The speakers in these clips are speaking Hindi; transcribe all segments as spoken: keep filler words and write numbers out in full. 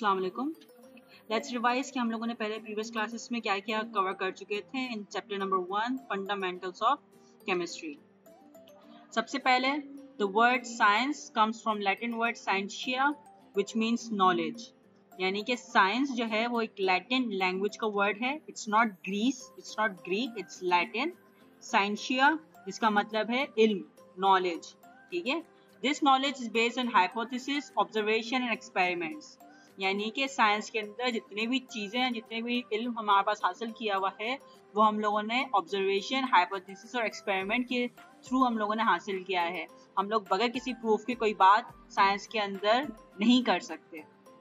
अस्सलाम वालेकुम। लेट्स रिवाइज कि हम लोगों ने पहले प्रीवियस क्लासेस में क्या क्या कवर कर चुके थे in chapter number one fundamentals of chemistry. सबसे पहले the word science comes from Latin word scientia which means knowledge, यानी कि साइंस जो है वो एक लैटिन लैंग्वेज का वर्ड है। It's not Greece, it's not Greek, it's Latin. Scientia जिसका मतलब है इल्म, नॉलेज, ठीक है। This knowledge is based on hypothesis, observation and experiments, यानी कि साइंस के अंदर जितने भी चीज़ें हैं, जितने भी इल्म हमारे पास हासिल किया हुआ है वो हम लोगों ने ऑब्जर्वेशन, हाइपोथेसिस और एक्सपेरिमेंट के थ्रू हम लोगों ने हासिल किया है। हम लोग बगैर किसी प्रूफ के कोई बात साइंस के अंदर नहीं कर सकते।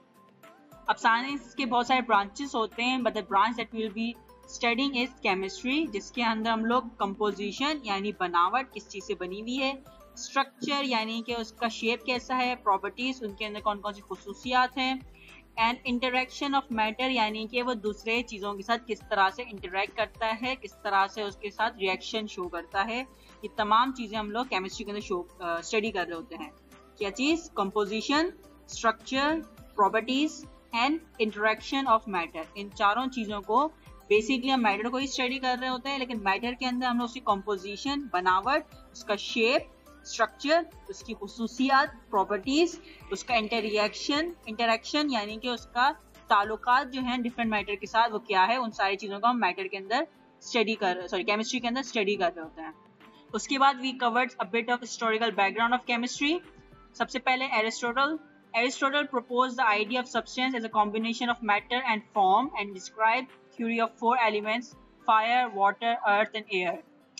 अब साइंस के बहुत सारे ब्रांचेस होते हैं, but the branch that will be studying is chemistry, जिसके अंदर हम लोग कंपोजिशन यानी बनावट किस चीज़ से बनी हुई है, स्ट्रक्चर यानी कि उसका शेप कैसा है, प्रॉपर्टीज उनके अंदर कौन कौन सी खुसूसियात हैं, एंड इंटरेक्शन ऑफ मैटर यानी कि वो दूसरे चीज़ों के साथ किस तरह से इंटरेक्ट करता है, किस तरह से उसके साथ रिएक्शन शो करता है। ये तमाम चीज़ें हम लोग केमिस्ट्री के अंदर शो स्टडी कर रहे होते हैं। क्या चीज़? Composition, structure, properties and interaction of matter. इन चारों चीज़ों को बेसिकली हम मैटर को ही स्टडी कर रहे होते हैं, लेकिन मैटर के अंदर हम लोग उसकी कंपोजिशन, बनावट, उसका शेप, स्ट्रक्चर, उसकी खुसूसियात, प्रॉपर्टीज, उसका इंटररिएक्शन इंटरेक्शन यानी कि उसका ताल्लुकात जो हैं डिफरेंट मैटर के साथ वो क्या है, उन सारी चीज़ों को हम मैटर के अंदर स्टडी कर सॉरी केमिस्ट्री के अंदर स्टडी कर रहे होते हैं। उसके बाद we covered a bit of historical background of chemistry. सबसे पहले Aristotle Aristotle proposed the idea of substance as a combination of matter and form and described theory of four elements: fire, water, earth and air.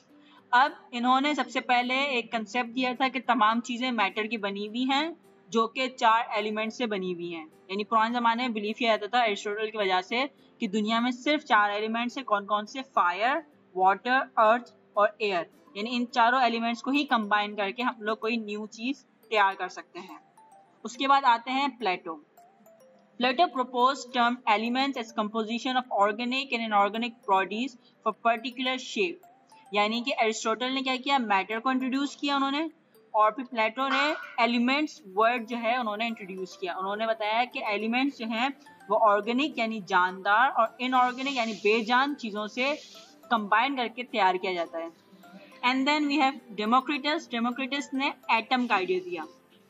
अब इन्होंने सबसे पहले एक कंसेप्ट दिया था कि तमाम चीज़ें मैटर की बनी हुई हैं जो कि चार एलिमेंट से बनी हुई हैं। यानी पुराने ज़माने में बिलीफ किया जाता था एरिस्टोटल की वजह से कि दुनिया में सिर्फ चार एलिमेंट्स हैं। कौन कौन से? फायर, वाटर, अर्थ और एयर। यानी इन चारों एलिमेंट्स को ही कंबाइन करके हम लोग कोई न्यू चीज़ तैयार कर सकते हैं। उसके बाद आते हैं प्लेटो। प्लेटो proposed term elements as composition of organic and inorganic bodies for particular shape। यानी कि एरिस्टोटल ने क्या किया? मैटर को इंट्रोड्यूस किया उन्होंने, और फिर प्लेटो ने एलिमेंट्स वर्ड जो है उन्होंने इंट्रोड्यूस किया। उन्होंने बताया कि एलिमेंट्स जो हैं वो ऑर्गेनिक यानी जानदार और इनऑर्गेनिक यानी बेजान चीज़ों से कंबाइन करके तैयार किया जाता है। And then we have Democritus. Democritus ने एटम का आइडिया दिया।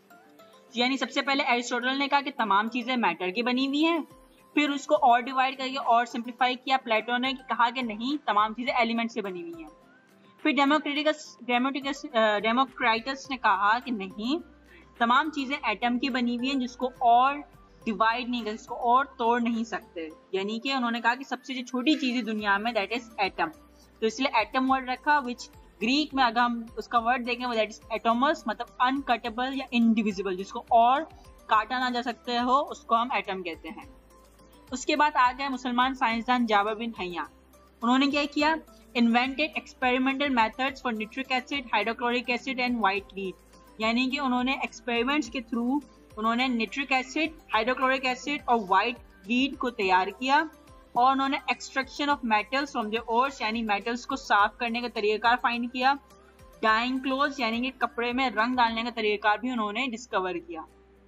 यानी सबसे पहले एरिस्टोटल ने कहा कि तमाम चीज़ें मैटर की बनी हुई हैं, फिर उसको और डिवाइड करके और सिंप्लीफाई किया। प्लेटो ने कहा कि नहीं, तमाम चीज़ें एलिमेंट से बनी हुई हैं। फिर डेमोक्रिटिकस डेमोक्रिटिकस डेमोक्राइटस ने कहा कि नहीं, तमाम चीज़ें एटम की बनी हुई हैं जिसको और डिवाइड नहीं कर, जिसको और तोड़ नहीं सकते। यानी कि उन्होंने कहा कि सबसे जो छोटी चीज़ है दुनिया में दैट इज एटम, तो इसलिए एटम वर्ड रखा, विच ग्रीक में अगर हम उसका वर्ड देखें वो दैट इज एटोमस, मतलब अनकटेबल या इनडिविजिबल, जिसको और काटा ना जा सकते हो उसको हम एटम कहते हैं। उसके बाद आ गए मुसलमान साइंसदान जाबर बिन हैया। उन्होंने क्या किया? Invented experimental methods for nitric acid, hydrochloric acid and white lead. यानी कि उन्होंने एक्सपेरिमेंट्स के थ्रू उन्होंने निट्रिक एसिड, हाइड्रोक्लोरिक एसिड और वाइट लीड को तैयार किया, और उन्होंने extraction of metals from the ores यानी मेटल्स को साफ करने का तरीक़ाकार फाइंड किया। डाइंग क्लोथ्स यानी कि कपड़े में रंग डालने का तरीक़ाकार भी उन्होंने डिस्कवर किया।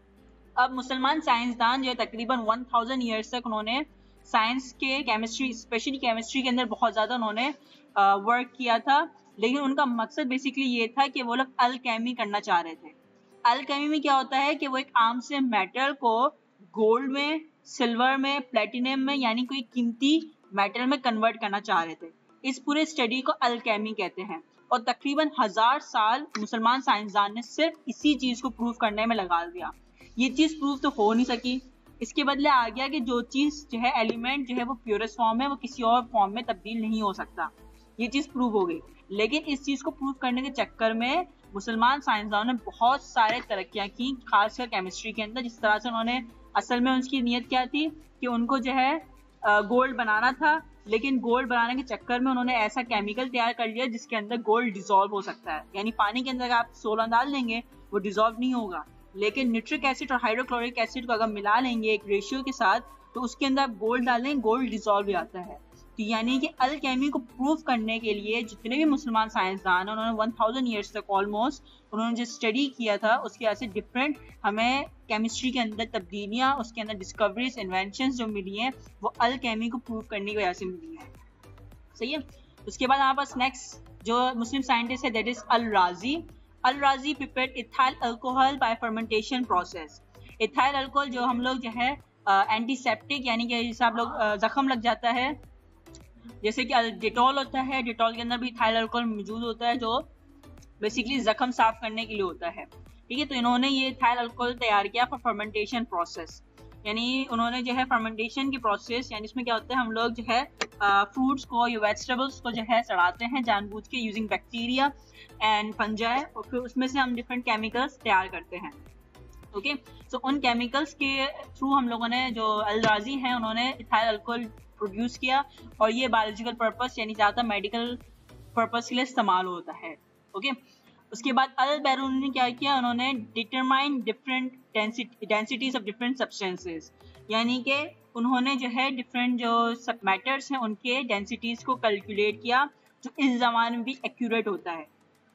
अब मुसलमान साइंसदान जो है तकरीबन वन थाउजेंड ईयर्स तक उन्होंने साइंस के केमिस्ट्री, स्पेशली केमिस्ट्री के अंदर बहुत ज़्यादा उन्होंने वर्क किया था, लेकिन उनका मकसद बेसिकली ये था कि वो लोग अल्केमी करना चाह रहे थे। अल्केमी में क्या होता है कि वो एक आम से मेटल को गोल्ड में, सिल्वर में, प्लेटिनम में यानी कोई कीमती मेटल में कन्वर्ट करना चाह रहे थे। इस पूरे स्टडी को अल्केमी कहते हैं, और तकरीबन हजार साल मुसलमान साइंसदान ने सिर्फ इसी चीज़ को प्रूव करने में लगा दिया। ये चीज़ प्रूव तो हो नहीं सकी। इसके बदले आ गया कि जो चीज़ जो है एलिमेंट जो है वो प्योरेस्ट फॉर्म है, वो किसी और फॉर्म में तब्दील नहीं हो सकता। ये चीज़ प्रूव हो गई, लेकिन इस चीज़ को प्रूव करने के चक्कर में मुसलमान साइंसदानों ने बहुत सारे तरक्कियाँ की, खासकर केमिस्ट्री के अंदर। जिस तरह से उन्होंने, असल में उनकी नीयत क्या थी कि उनको जो है गोल्ड बनाना था, लेकिन गोल्ड बनाने के चक्कर में उन्होंने ऐसा केमिकल तैयार कर लिया जिसके अंदर गोल्ड डिसॉल्व हो सकता है। यानी पानी के अंदर आप सोना डाल देंगे वो डिसॉल्व नहीं होगा, लेकिन निट्रिक एसिड और हाइड्रोक्लोरिक एसिड को अगर मिला लेंगे एक रेशियो के साथ, तो उसके अंदर आप गोल्ड डालें, गोल्ड डिसॉल्व हो जाता है। तो यानी कि अल्केमी को प्रूव करने के लिए जितने भी मुसलमान साइंसदान हैं उन्होंने वन थाउजेंड ईयर्स तक ऑलमोस्ट उन्होंने जो स्टडी किया था उसके वजह से डिफरेंट हमें केमिस्ट्री के अंदर तब्दीलियाँ, उसके अंदर डिस्कवरीज, इन्वेंशंस जो मिली हैं वो अल्केमी को प्रूव करने की वजह से मिली हैं। सही है। उसके बाद हमारे पास नेक्स्ट जो मुस्लिम साइंटिस्ट है that is al Razi. Al Razi prepared ethyl alcohol by fermentation process. Ethyl alcohol जो हम लोग जो है एंटीसेप्टिक यानी कि जैसे आप लोग जख्म लग जाता है, जैसे कि डिटॉल होता है, डिटॉल के अंदर भी इथाइल अल्कोहल मौजूद होता है जो बेसिकली जख्म साफ करने के लिए होता है। ठीक है, तो इन्होंने ये इथाइल अल्कोहल तैयार किया फॉर फर्मेंटेशन प्रोसेस, यानी उन्होंने जो है फर्मेंटेशन की प्रोसेस, यानी इसमें क्या होता है हम लोग जो है फ्रूट्स को या वेजिटेबल्स को जो है सड़ाते हैं जानबूझ के यूजिंग बैक्टीरिया एंड फंजाई, और फिर उसमें से हम डिफरेंट केमिकल्स तैयार करते हैं। ओके, सो उन केमिकल्स के थ्रू हम लोगों ने जो अल राजी हैं उन्होंने इथाइल अल्कोहल प्रोड्यूस किया और ये बायोलॉजिकल पर्पस यानी ज़्यादा मेडिकल पर्पस के लिए इस्तेमाल होता है। ओके, उसके बाद अल बैरूनी ने क्या किया, उन्होंने determine different densities of different substances, यानी कि उन्होंने जो है डिफरेंट जो सब मैटर्स हैं उनके डेंसिटीज को कैलकुलेट किया जो इस ज़माने में भी एक्यूरेट होता है।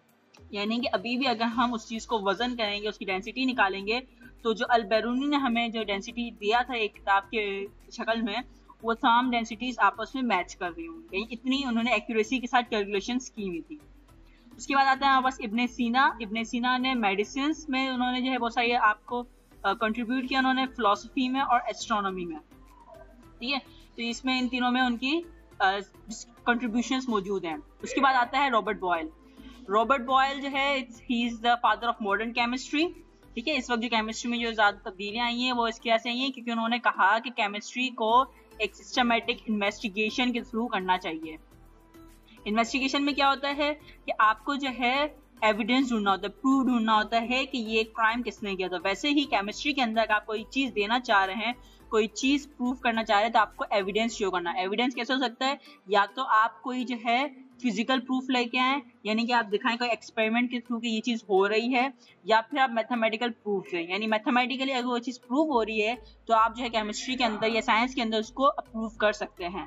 यानी कि अभी भी अगर हम उस चीज़ को वजन करेंगे, उसकी डेंसिटी निकालेंगे, तो जो अल बैरूनी ने हमें जो डेंसिटी दिया था एक किताब के शक्ल में, वो तमाम डेंसिटीज आपस में मैच कर रही होंगी, यानी इतनी उन्होंने एक्यूरेसी के साथ कैलकुलेशंस की हुई थी। उसके बाद आता है हमारे पास इब्ने सीना। इब्ने सीना ने मेडिसिन में उन्होंने जो है बहुत सारी आपको कंट्रीब्यूट uh, किया उन्होंने फिलोसफी में और एस्ट्रोनॉमी में। ठीक है, तो इसमें इन तीनों में उनकी कंट्रीब्यूशंस uh, मौजूद हैं। उसके बाद आता है रॉबर्ट बॉयल। रॉबर्ट बॉयल जो है he is the father of modern chemistry. ठीक है, इस वक्त जो केमिस्ट्री में जो ज़्यादा तब्दीलियाँ आई हैं वो इसकी वजह से आई हैं क्योंकि उन्होंने कहा कि केमिस्ट्री को एक सिस्टमेटिक इन्वेस्टिगेशन के थ्रू करना चाहिए। इन्वेस्टिगेशन में क्या होता है कि आपको जो है एविडेंस ढूंढना होता है, प्रूफ ढूंढना होता है कि ये क्राइम किसने किया था। वैसे ही केमिस्ट्री के अंदर अगर आप कोई चीज़ देना चाह रहे हैं, कोई चीज़ प्रूफ करना चाह रहे हैं, तो आपको एविडेंस शो करना है। एविडेंस कैसे हो सकता है, या तो आप कोई जो है फिजिकल प्रूफ लेके आए, यानी कि आप दिखाएं कोई एक्सपेरिमेंट के थ्रू कि ये चीज़ हो रही है, या फिर आप मैथमेटिकल प्रूफ दें, यानी मैथमेटिकली अगर वो चीज़ प्रूफ हो रही है तो आप जो है केमिस्ट्री के अंदर या साइंस के अंदर उसको अप्रूव कर सकते हैं।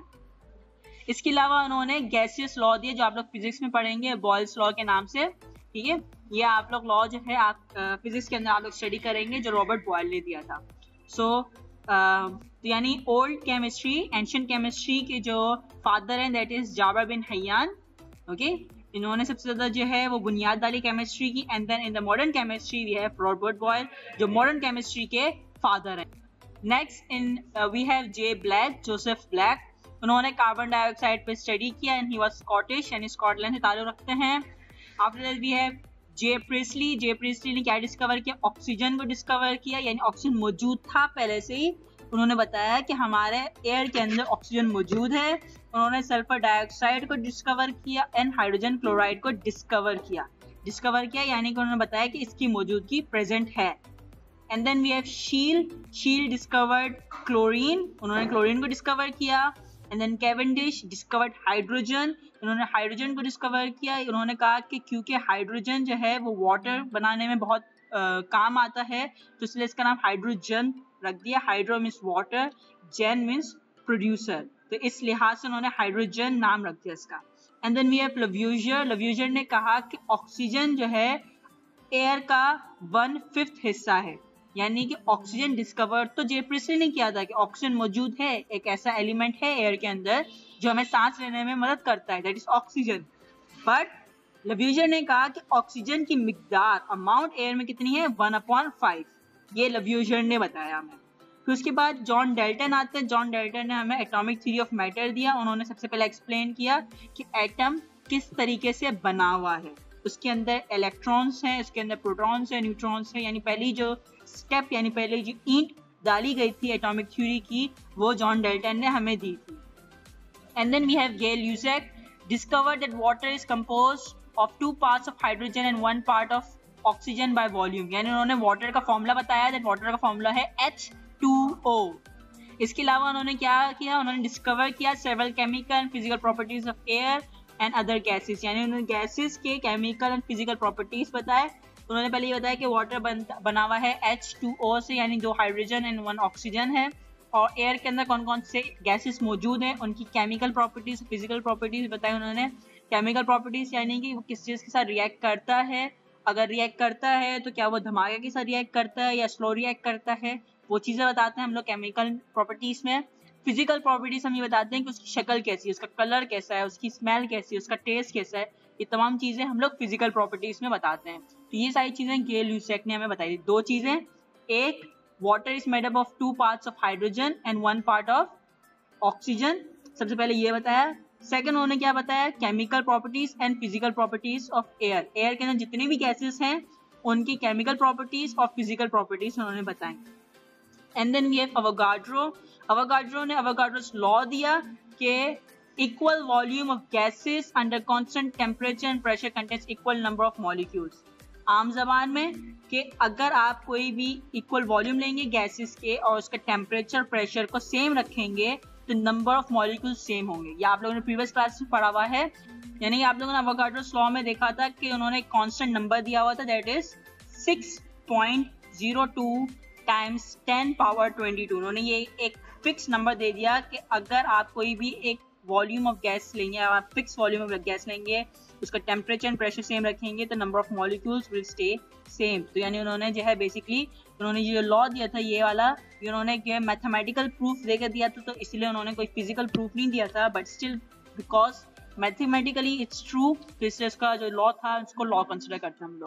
इसके अलावा उन्होंने गैसियस लॉ दिए जो आप लोग फिजिक्स में पढ़ेंगे बॉयल्स लॉ के नाम से। ठीक है, ये आप लोग लॉ जो है आप फिजिक्स के अंदर आप लोग स्टडी करेंगे जो रॉबर्ट बॉयल ने दिया था। सो so, uh, यानी ओल्ड केमिस्ट्री, एंशिएंट केमिस्ट्री के जो फादर हैं that is Jabir bin Hayyan. Okay, इन्होंने सबसे ज़्यादा जो है वो बुनियाद डाली केमिस्ट्री की। And then in the modern chemistry we have Robert Boyle जो मॉडर्न केमिस्ट्री के फादर हैं। Next in we have J Black, Joseph Black. उन्होंने कार्बन डाइऑक्साइड पे स्टडी किया एंड ही वाज स्कॉटिश, यानी स्कॉटलैंड से ताल्लुक़ रखते हैं। After that we have J Priestley. J Priestley ने क्या डिस्कवर किया, ऑक्सीजन को डिस्कवर किया, यानी ऑक्सीजन मौजूद था पहले से ही। उन्होंने बताया कि हमारे एयर के अंदर ऑक्सीजन मौजूद है। उन्होंने सल्फर डाइऑक्साइड को डिस्कवर किया एंड हाइड्रोजन क्लोराइड को डिस्कवर किया डिस्कवर किया यानी कि उन्होंने बताया कि इसकी मौजूदगी प्रेजेंट है। And then we have Scheele. Scheele discovered chlorine, उन्होंने क्लोरीन को डिस्कवर किया। And then Cavendish discovered hydrogen, उन्होंने हाइड्रोजन को डिस्कवर किया। उन्होंने कहा कि क्योंकि हाइड्रोजन जो है वो वाटर बनाने में बहुत आ, काम आता है, तो इसलिए इसका नाम हाइड्रोजन रख दिया। Hydro means water, gen means producer, तो इस लिहाज से उन्होंने हाइड्रोजन नाम रख दिया इसका। And then we have Lavoisier. Lavoisier ने कहा कि ऑक्सीजन जो है एयर का वन फिफ्थ हिस्सा है, यानी कि ऑक्सीजन डिस्कवर तो जे प्रिस्ली ने किया था कि ऑक्सीजन मौजूद है, एक ऐसा एलिमेंट है एयर के अंदर जो हमें सांस लेने में मदद करता है, that is oxygen. But Lavoisier ने कहा कि ऑक्सीजन की मिकदार अमाउंट एयर में कितनी है, वन अपॉन फाइव, ये लव्यूजर ने बताया हमें। फिर उसके बाद जॉन डेल्टन आते हैं। जॉन डेल्टन ने हमें एटॉमिक थ्योरी ऑफ मैटर दिया। उन्होंने सबसे पहले एक्सप्लेन किया कि एटम किस तरीके से बना हुआ है, उसके अंदर इलेक्ट्रॉन्स हैं, उसके अंदर प्रोटॉन्स हैं, न्यूट्रॉन्स हैं, यानी पहली जो स्टेप यानी पहले जो ईंट डाली गई थी एटॉमिक थ्योरी की वो जॉन डेल्टन ने हमें दी थी। And then we have Gay Lussac discovered that water is composed of two parts of hydrogen and one part of oxygen by volume, यानी उन्होंने वाटर का फॉर्मूला बताया, दैट वाटर का फॉर्मूला है एच टू ओ। इसके अलावा उन्होंने क्या किया, उन्होंने डिस्कवर किया several chemical and physical properties of air and other gases, यानी उन्होंने गैसेस के केमिकल एंड फिजिकल प्रॉपर्टीज बताए। उन्होंने पहले ये बताया कि वाटर बना हुआ है एच टू ओ से, यानी दो हाइड्रोजन एंड वन ऑक्सीजन है, और एयर के अंदर कौन कौन से गैसेस मौजूद हैं, उनकी केमिकल प्रॉपर्टीज, फिजिकल प्रॉपर्टीज बताई उन्होंने। केमिकल प्रॉपर्टीज यानी कि वो किस चीज़ के साथ रिएक्ट करता है, अगर रिएक्ट करता है तो क्या वो धमाके के साथ रिएक्ट करता है या स्लो रिएक्ट करता है, वो चीज़ें बताते हैं हम लोग केमिकल प्रॉपर्टीज में। फिजिकल प्रॉपर्टीज हम ये बताते हैं कि उसकी शक्ल कैसी है, उसका कलर कैसा है, उसकी स्मेल कैसी है, उसका टेस्ट कैसा है, ये तमाम चीज़ें हम लोग फिजिकल प्रॉपर्टीज में बताते हैं। तो ये सारी चीज़ें गेल ल्यूसेक ने हमें बताई। दो चीज़ें, एक water is made up of two parts of hydrogen and one part of oxygen, सबसे पहले ये बताया। सेकंड उन्होंने क्या बताया, chemical properties and physical properties of air, air के अंदर जितने भी गैसेस हैं उनकी केमिकल प्रॉपर्टीज और फिजिकल प्रॉपर्टीज उन्होंने बताई। And then we have Avogadro, Avogadro ने अवोगाड्रोस लॉ दिया कि equal volume of gases under constant temperature and pressure contains equal number of molecules. आम जबान में कि अगर आप कोई भी इक्वल वॉल्यूम लेंगे गैसेस के और उसका टेम्परेचर प्रेशर को सेम रखेंगे तो नंबर ऑफ मॉलिक्यूल्स सेम होंगे। ये आप लोगों ने प्रीवियस क्लास में पढ़ा हुआ है, यानी कि आप लोगों ने अवोगाड्रोस लॉ में देखा था कि उन्होंने एक कांस्टेंट नंबर दिया हुआ था, that is six point zero two times ten power twenty two. उन्होंने ये एक फिक्स नंबर दे दिया कि अगर आप कोई भी एक वॉल्यूम ऑफ गैस लेंगे, आप फिक्स वॉल्यूम ऑफ गैस लेंगे, उसका टेम्परेचर एंड प्रेशर सेम रखेंगे तो number of molecules will stay same. तो यानी उन्होंने जो है बेसिकली उन्होंने जो लॉ दिया था ये वाला, ये उन्होंने मैथमेटिकल प्रूफ देकर दिया था, तो इसलिए उन्होंने कोई फिजिकल प्रूफ नहीं दिया था, but still because mathematically it's true, तो इसलिए उसका जो लॉ था उसको लॉ कंसिडर करते हैं हम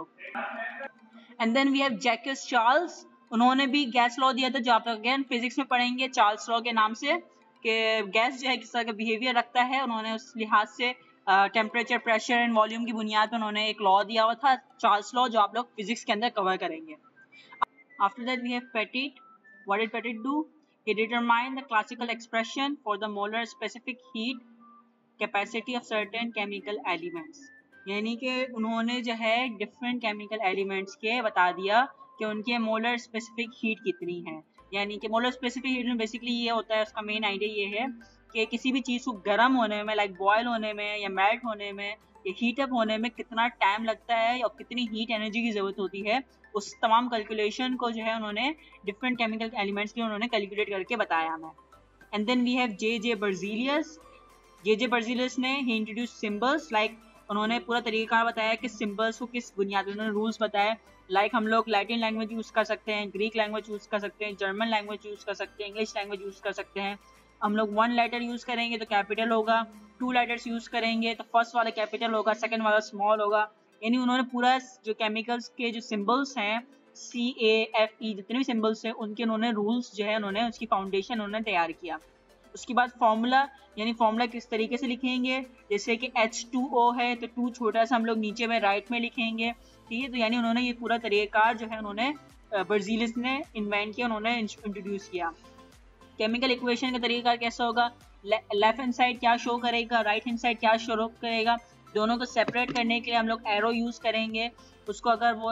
लोग। And then we have Jacques Charles, उन्होंने भी गैस लॉ दिया था जो आप अगेन फिजिक्स में पढ़ेंगे चार्ल्स लॉ के नाम से, कि गैस जो है किस तरह का बिहेवियर रखता है। उन्होंने उस लिहाज से टेम्परेचर प्रेशर एंड वॉल्यूम की बुनियाद पर उन्होंने एक लॉ दिया हुआ था, चार्ल्स लॉ, जो आप लोग फिजिक्स के अंदर कवर करेंगे। After that we have Petit, what did Petit do, he determine the classical expression for the molar specific heat capacity of certain chemical elements, यानी कि उन्होंने जो है डिफरेंट केमिकल एलिमेंट्स के बता दिया कि उनके मोलर स्पेसिफिक हीट कितनी है। यानी कि मोलर स्पेसिफिक हीट में बेसिकली ये होता है, उसका मेन आइडिया ये है कि किसी भी चीज़ को गर्म होने में, लाइक बॉयल होने में या मेल्ट होने में या हीट अप होने में कितना टाइम लगता है और कितनी हीट एनर्जी की ज़रूरत होती है, उस तमाम कैलकुलेशन को जो है उन्होंने डिफरेंट केमिकल एलिमेंट्स के उन्होंने कैलकुलेट करके बताया हमें। And then we have J J Berzelius, J J Berzelius ने ही इंट्रोड्यूस सिम्बल्स, लाइक उन्होंने पूरा तरीका बताया कि सिम्बल्स को किस बुनियाद पर, उन्होंने रूल्स बताए, लाइक हम लोग लैटिन लैंग्वेज यूज़ कर सकते हैं, ग्रीक लैंग्वेज यूज़ कर सकते हैं, जर्मन लैंग्वेज यूज़ कर सकते हैं, इंग्लिश लैंग्वेज यूज़ कर सकते हैं। हम लोग वन लेटर यूज़ करेंगे तो कैपिटल होगा, टू लेटर्स यूज़ करेंगे तो फर्स्ट वाला कैपिटल होगा, सेकंड वाला स्मॉल होगा। यानी उन्होंने पूरा जो केमिकल्स के जो सिम्बल्स हैं, सी ए एफ ई जितने भी सिम्बल्स हैं उनके उन्होंने रूल्स जो है उन्होंने उसकी फाउंडेशन उन्होंने तैयार किया। उसके बाद फॉर्मूला, यानी फॉर्मूला किस तरीके से लिखेंगे, जैसे कि एच टू ओ है तो टू छोटा सा हम लोग नीचे में राइट में लिखेंगे, ठीक है। तो यानी उन्होंने ये पूरा तरीक़ाकार जो है उन्होंने बर्जीलियस ने इन्वेंट किया, उन्होंने इंट्रोड्यूस किया। केमिकल इक्वेशन का तरीका कैसा होगा, लेफ्ट हैंड साइड क्या शो करेगा, राइट हैंड साइड क्या शो करेगा, दोनों को सेपरेट करने के लिए हम लोग एरो यूज़ करेंगे। उसको अगर वो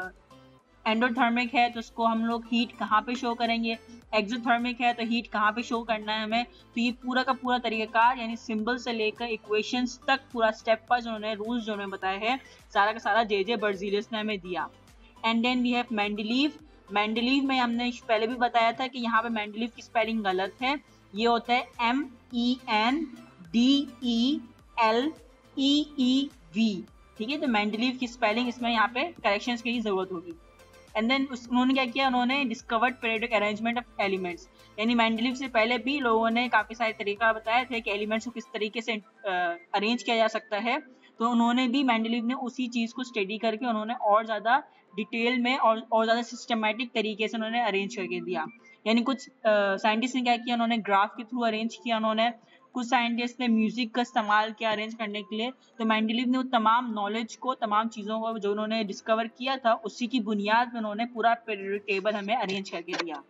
एंडोथर्मिक है तो उसको हम लोग हीट कहाँ पे शो करेंगे, एक्सोथर्मिक है तो हीट कहाँ पे शो करना है हमें। तो ये पूरा का पूरा तरीकाकार, यानी सिंबल से लेकर इक्वेशंस तक पूरा स्टेप पर जो उन्होंने रूल्स जो उन्होंने बताए हैं, सारा का सारा जे जे बर्जीलियस ने हमें दिया। And then we have Mendeleev, Mendeleev में हमने पहले भी बताया था कि यहाँ पे मेंडलीव की स्पेलिंग गलत है, ये होता है M E N D E L E E V, ठीक है। तो मेंडलीव की स्पेलिंग इसमें यहाँ पे करेक्शंस की जरूरत होगी। एंड देन उन्होंने क्या किया, उन्होंने discovered periodic arrangement of elements, यानी मेंडलीव से पहले भी लोगों ने काफ़ी सारे तरीका बताए थे कि एलिमेंट्स को किस तरीके से अरेंज किया जा सकता है। तो उन्होंने भी, मेंडलीव ने उसी चीज़ को स्टडी करके उन्होंने और ज़्यादा डिटेल में और और ज़्यादा सिस्टमेटिक तरीके से उन्होंने अरेंज करके दिया। यानी कुछ साइंटिस्ट ने क्या किया, उन्होंने ग्राफ के थ्रू अरेंज किया, उन्होंने कुछ साइंटिस्ट ने म्यूजिक का इस्तेमाल किया अरेंज करने के लिए। तो मेंडलीव ने वो तमाम नॉलेज को, तमाम चीज़ों को जो उन्होंने डिस्कवर किया था, उसी की बुनियाद पर उन्होंने पूरा पीरियोडिक टेबल हमें अरेंज करके दिया।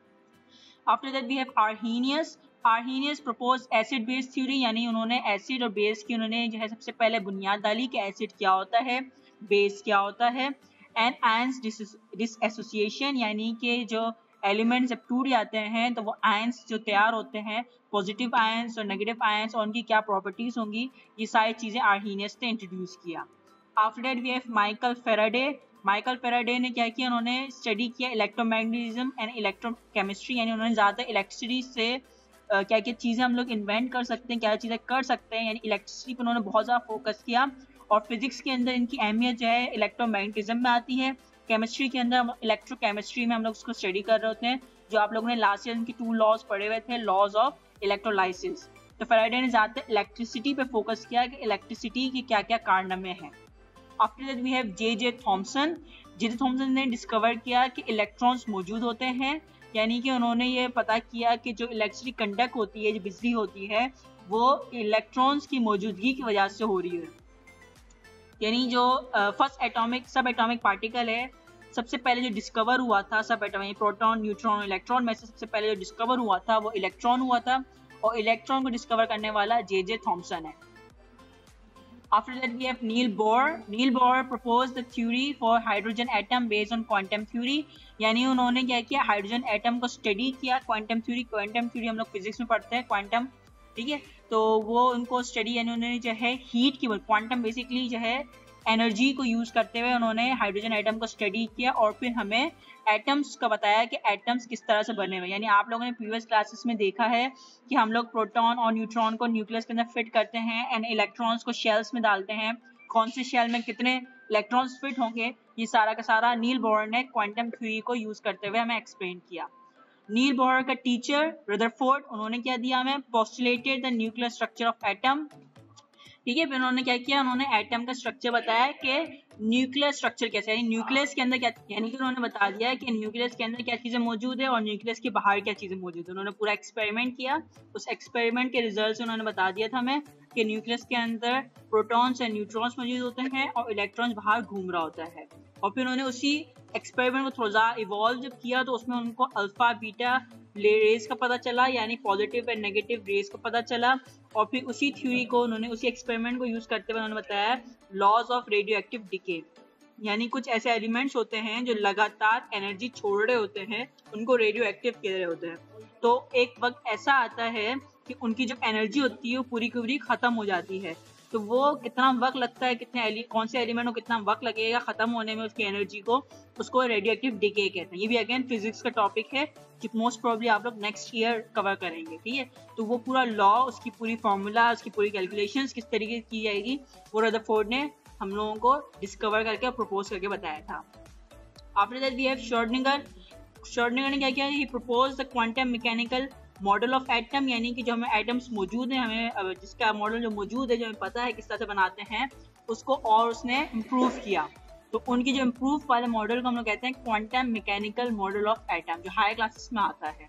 After that we have Arrhenius, Arrhenius propose acid base theory, यानी उन्होंने एसिड और बेस की उन्होंने जो है सबसे पहले बुनियाद डाली कि एसिड क्या होता है, बेस क्या होता है। एंड आयंस डिसएसोसिएशन, यानी कि जो एलिमेंट्स जब टूट जाते हैं तो वो आयंस जो तैयार होते हैं, पॉजिटिव आयंस और नेगेटिव आयंस, और उनकी क्या प्रॉपर्टीज होंगी, ये सारी चीज़ें आर्हीनियस ने इंट्रोड्यूस किया। After that we have Michael Faraday, Michael Faraday ने क्या किया, उन्होंने स्टडी किया इलेक्ट्रोमैग्नेटिज्म एंड इलेक्ट्रोकेमिस्ट्री, यानी उन्होंने ज़्यादा इलेक्ट्रिसिटी से uh, क्या क्या चीज़ें हम लोग इन्वेंट कर सकते हैं, क्या चीज़ें कर सकते हैं, यानी इलेक्ट्रिसिटी पर उन्होंने बहुत ज़्यादा फोकस किया। और फिजिक्स के अंदर इनकी अहमियत जो है इलेक्ट्रोमैग्नेटिज्म में आती है। केमिस्ट्री के अंदर इलेक्ट्रोकेमिस्ट्री में हम लोग उसको स्टडी कर रहे होते हैं, जो आप लोगों ने लास्ट ईयर इनकी टू लॉज पढ़े हुए थे, लॉज ऑफ इलेक्ट्रोलाइसिस। तो फैराडे ने ज़्यादातर इलेक्ट्रिसिटी पे फोकस किया कि इलेक्ट्रिसिटी के क्या क्या कारनामे हैं। After that we have J J Thomson. J J Thomson ने डिस्कवर किया कि इलेक्ट्रॉन्स मौजूद होते हैं, यानी कि उन्होंने ये पता किया कि जो इलेक्ट्रिसिटी कंडक्ट होती है, जो बिजली होती है, वो इलेक्ट्रॉन्स की मौजूदगी की वजह से हो रही है। यानी जो first atomic subatomic particle है, सबसे पहले जो डिस्कवर हुआ था सब एटॉमिक, प्रोटॉन, न्यूट्रॉन, इलेक्ट्रॉन में से सबसे पहले जो डिस्कवर हुआ था वो इलेक्ट्रॉन हुआ था, और इलेक्ट्रॉन को डिस्कवर करने वाला जे जे थॉमसन है। After that we have Niels Bohr. Niels Bohr proposed the theory for hydrogen atom based on quantum theory. यानी उन्होंने क्या किया, हाइड्रोजन एटम को स्टडी किया, क्वांटम थ्योरी। क्वांटम थ्योरी हम लोग फिजिक्स में पढ़ते हैं, क्वांटम, ठीक है। तो वो उनको स्टडी, यानी उन्होंने जो है हीट की, क्वांटम बेसिकली जो है एनर्जी को यूज करते हुए उन्होंने हाइड्रोजन एटम को स्टडी किया, और फिर हमें एटम्स का बताया कि एटम्स किस तरह से बने हुए। यानी आप लोगों ने प्रीवियस क्लासेस में देखा है कि हम लोग प्रोटॉन और न्यूट्रॉन को न्यूक्लियस के अंदर फिट करते हैं एंड इलेक्ट्रॉन्स को शेल्स में डालते हैं, कौन से शेल में कितने इलेक्ट्रॉन्स फिट होंगे, ये सारा का सारा नील बोहर ने क्वांटम थ्योरी को यूज करते हुए हमें एक्सप्लेन किया। नील बोहर का टीचर रदरफोर्ड, उन्होंने क्या दिया हमें, postulated the nuclear structure of atom, ठीक है। फिर उन्होंने क्या किया, उन्होंने एटम का स्ट्रक्चर बताया कि न्यूक्लियर स्ट्रक्चर कैसे, यानी न्यूक्लियस के अंदर क्या, यानी कि उन्होंने बता दिया कि न्यूक्लियस के अंदर क्या चीज़ें मौजूद है और न्यूक्लियस के बाहर क्या चीज़ें मौजूद है। उन्होंने पूरा एक्सपेरिमेंट किया, उस एक्सपेरिमेंट के रिजल्ट से उन्होंने बता दिया था हमें कि न्यूक्लियस के अंदर प्रोटॉन्स एंड न्यूट्रॉन्स मौजूद होते हैं और इलेक्ट्रॉन्स बाहर घूम रहा होता है। और फिर उन्होंने उसी एक्सपेरिमेंट को थोड़ा इवॉल्व जब किया तो उसमें उनको अल्फा बीटा रेस का पता चला, यानी पॉजिटिव एंड नेगेटिव रेस का पता चला। और फिर उसी थ्योरी को उन्होंने, उसी एक्सपेरिमेंट को यूज करते हुए उन्होंने बताया laws of radioactive decay, यानी कुछ ऐसे एलिमेंट्स होते हैं जो लगातार एनर्जी छोड़ रहे होते हैं, उनको रेडियो एक्टिव कह रहे होते हैं। तो एक वक्त ऐसा आता है कि उनकी जो एनर्जी होती है वो पूरी की पूरी खत्म हो जाती है। तो वो कितना वक्त लगता है, कितने एलि, कौन से एलिमेंट को कितना वक्त लगेगा खत्म होने में उसकी एनर्जी को, उसको रेडियो एक्टिव डिके कहते हैं। ये भी अगेन फिजिक्स का टॉपिक है कि मोस्ट प्रोबेबली आप लोग नेक्स्ट ईयर कवर करेंगे, ठीक है। तो वो पूरा लॉ, उसकी पूरी फॉर्मूला, उसकी पूरी कैलकुलेशंस किस तरीके से की जाएगी, वो रदरफोर्ड ने हम लोगों को डिस्कवर करके और प्रपोज करके बताया था। After that we have Schrodinger. Schrodinger ने क्या किया, he propose the quantum mechanical model of atom, यानी कि जो हमें एटम्स मौजूद हैं, हमें जिसका मॉडल जो मौजूद है, जो हमें पता है किस तरह से बनाते हैं, उसको और उसने इम्प्रूव किया। तो उनकी जो इम्प्रूव वाले मॉडल को हम लोग कहते हैं quantum mechanical model of atom, जो हायर क्लासेस में आता है।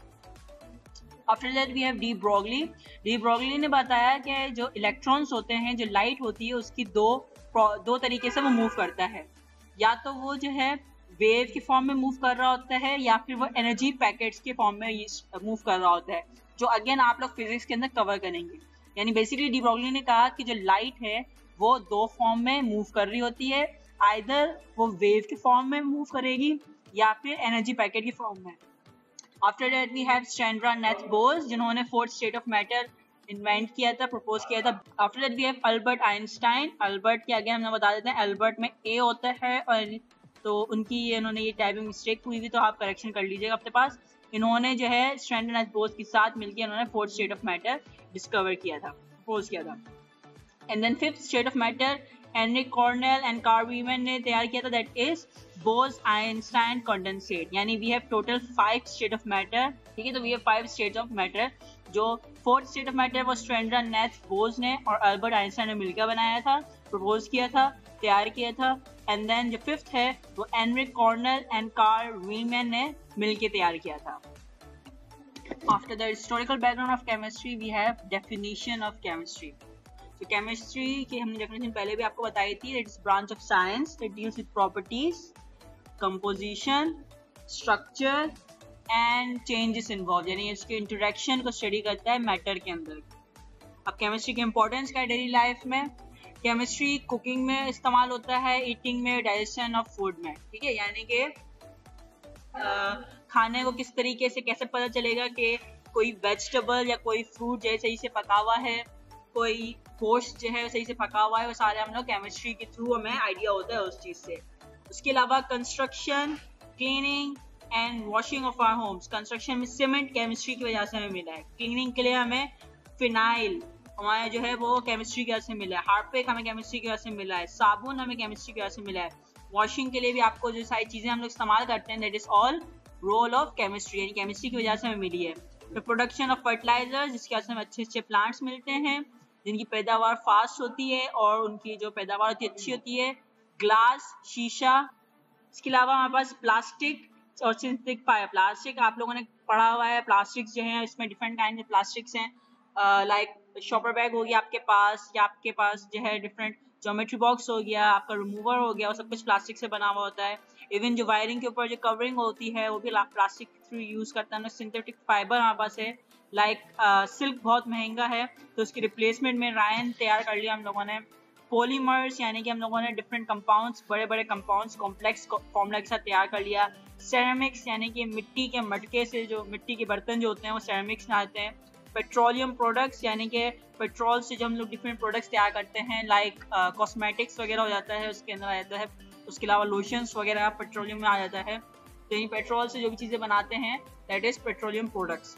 After that we have de Broglie. De Broglie ने बताया कि जो इलेक्ट्रॉन्स होते हैं, जो लाइट होती है, उसकी दो दो तरीके से वो मूव करता है, या तो वो जो है वेव के फॉर्म में मूव कर रहा होता है, या फिर वो एनर्जी पैकेट्स के फॉर्म में मूव कर रहा होता है, जो अगेन आप लोग फिजिक्स के अंदर कवर करेंगे। यानी बेसिकली डी ब्रोगली ने कहा कि जो लाइट है वो दो फॉर्म में मूव कर रही होती है, आइदर वो वेव के फॉर्म में मूव करेगी या फिर एनर्जी पैकेट के फॉर्म में। After that we have Chendranath Bose, जिन्होंने fourth state of matter invent किया था, प्रपोज किया था। After that we have Albert Einstein. Albert के अगेन हम बता देते हैं, अल्बर्ट में ए होता है, और तो उनकी ये इन्होंने ये टाइपिंग मिस्टेक हुई थी, तो आप करेक्शन कर लीजिएगा अपने पास। इन्होंने जो है चेंद्रनाथ बोस के साथ मिलकर इन्होंने fourth state of matter discover किया था, प्रपोज किया था। And then fifth state of matter Henry Cornell and Carl Wieman ने तैयार किया था, that is Bose Einstein condensate. यानी we have total five state of matter, ठीक है। तो we have five states of matter. जो फोर्थ स्टेट ऑफ मैटर वो चेंद्रनाथ बोस ने और अल्बर्ट आइंस्टाइन ने मिलकर बनाया था, प्रपोज किया था, तैयार किया था। एंड देन जो फिफ्थ है वो Henry Cornell and Carl Wieman ने मिलकर तैयार किया था। After the historical background of chemistry we have definition of chemistry. तो केमिस्ट्री की हमने डेफिनेशन पहले भी आपको बताई थी, it's branch of science that deals with properties, composition, structure and changes involve, यानी इसके इंटरेक्शन को स्टडी करता है मैटर के अंदर। अब केमिस्ट्री की इंपॉर्टेंस क्या है डेली लाइफ में? केमिस्ट्री कुकिंग में इस्तेमाल होता है, ईटिंग में, डाइजेशन ऑफ फूड में, ठीक है। यानी कि खाने को किस तरीके से कैसे पता चलेगा कि कोई वेजिटेबल या कोई फ्रूट जो है सही से पका हुआ है, कोई गोश्त जो है सही से पका हुआ है, वो सारे हम लोग केमिस्ट्री के थ्रू हमें आइडिया होता है उस चीज़ से। उसके अलावा construction, cleaning and washing of our homes. Construction में सीमेंट केमिस्ट्री की वजह से हमें मिला है। क्लीनिंग के लिए हमें फिनाइल हमारे जो है वो केमिस्ट्री की वजह से मिला है। हार्पिक हमें केमिस्ट्री की वजह से मिला है। साबुन हमें केमिस्ट्री की वजह से मिला है। वॉशिंग के लिए भी आपको जो सारी चीजें हम लोग इस्तेमाल करते हैं, that is all role of chemistry, यानी केमिस्ट्री की वजह से हमें मिली है। तो प्रोडक्शन ऑफ फर्टिलाइजर, जिसकी वजह से हमें अच्छे अच्छे प्लांट्स मिलते हैं जिनकी पैदावार फास्ट होती है और उनकी जो पैदावार होती है अच्छी होती है। ग्लास, शीशा। इसके अलावा हमारे पास प्लास्टिक और सिंथेटिक फाइबर। प्लास्टिक आप लोगों ने पढ़ा हुआ है, प्लास्टिक जो है इसमें डिफरेंट काइंड के प्लास्टिक्स हैं, लाइक शॉपर बैग हो गया आपके पास, या आपके पास जो है डिफरेंट ज्योमेट्री बॉक्स हो गया, आपका रिमूवर हो गया, और सब कुछ प्लास्टिक से बना हुआ होता है। इवन जो वायरिंग के ऊपर जो कवरिंग होती है वो भी प्लास्टिक के थ्रू यूज करता है। सिंथेटिक फाइबर हमारे पास है, लाइक सिल्क बहुत महंगा है तो उसकी रिप्लेसमेंट में रायन तैयार कर लिया हम लोगों ने। पॉलीमर्स यानी कि हम लोगों ने डिफरेंट कंपाउंड्स, बड़े बड़े कंपाउंड्स कॉम्प्लेक्स फॉर्मूला के साथ तैयार कर लिया। सेरेमिक्स यानी कि मिट्टी के मटके से जो मिट्टी के बर्तन जो होते हैं वो सेरेमिक्स में आते हैं। पेट्रोलियम प्रोडक्ट्स यानी कि पेट्रोल से जो हम लोग डिफरेंट प्रोडक्ट्स तैयार करते हैं, लाइक कॉस्मेटिक्स वगैरह हो जाता है, उसके अंदर आ जाता है। उसके अलावा लोशंस वगैरह पेट्रोलियम में आ जाता है। तो ये पेट्रोल से जो भी चीज़ें बनाते हैं that is petroleum products.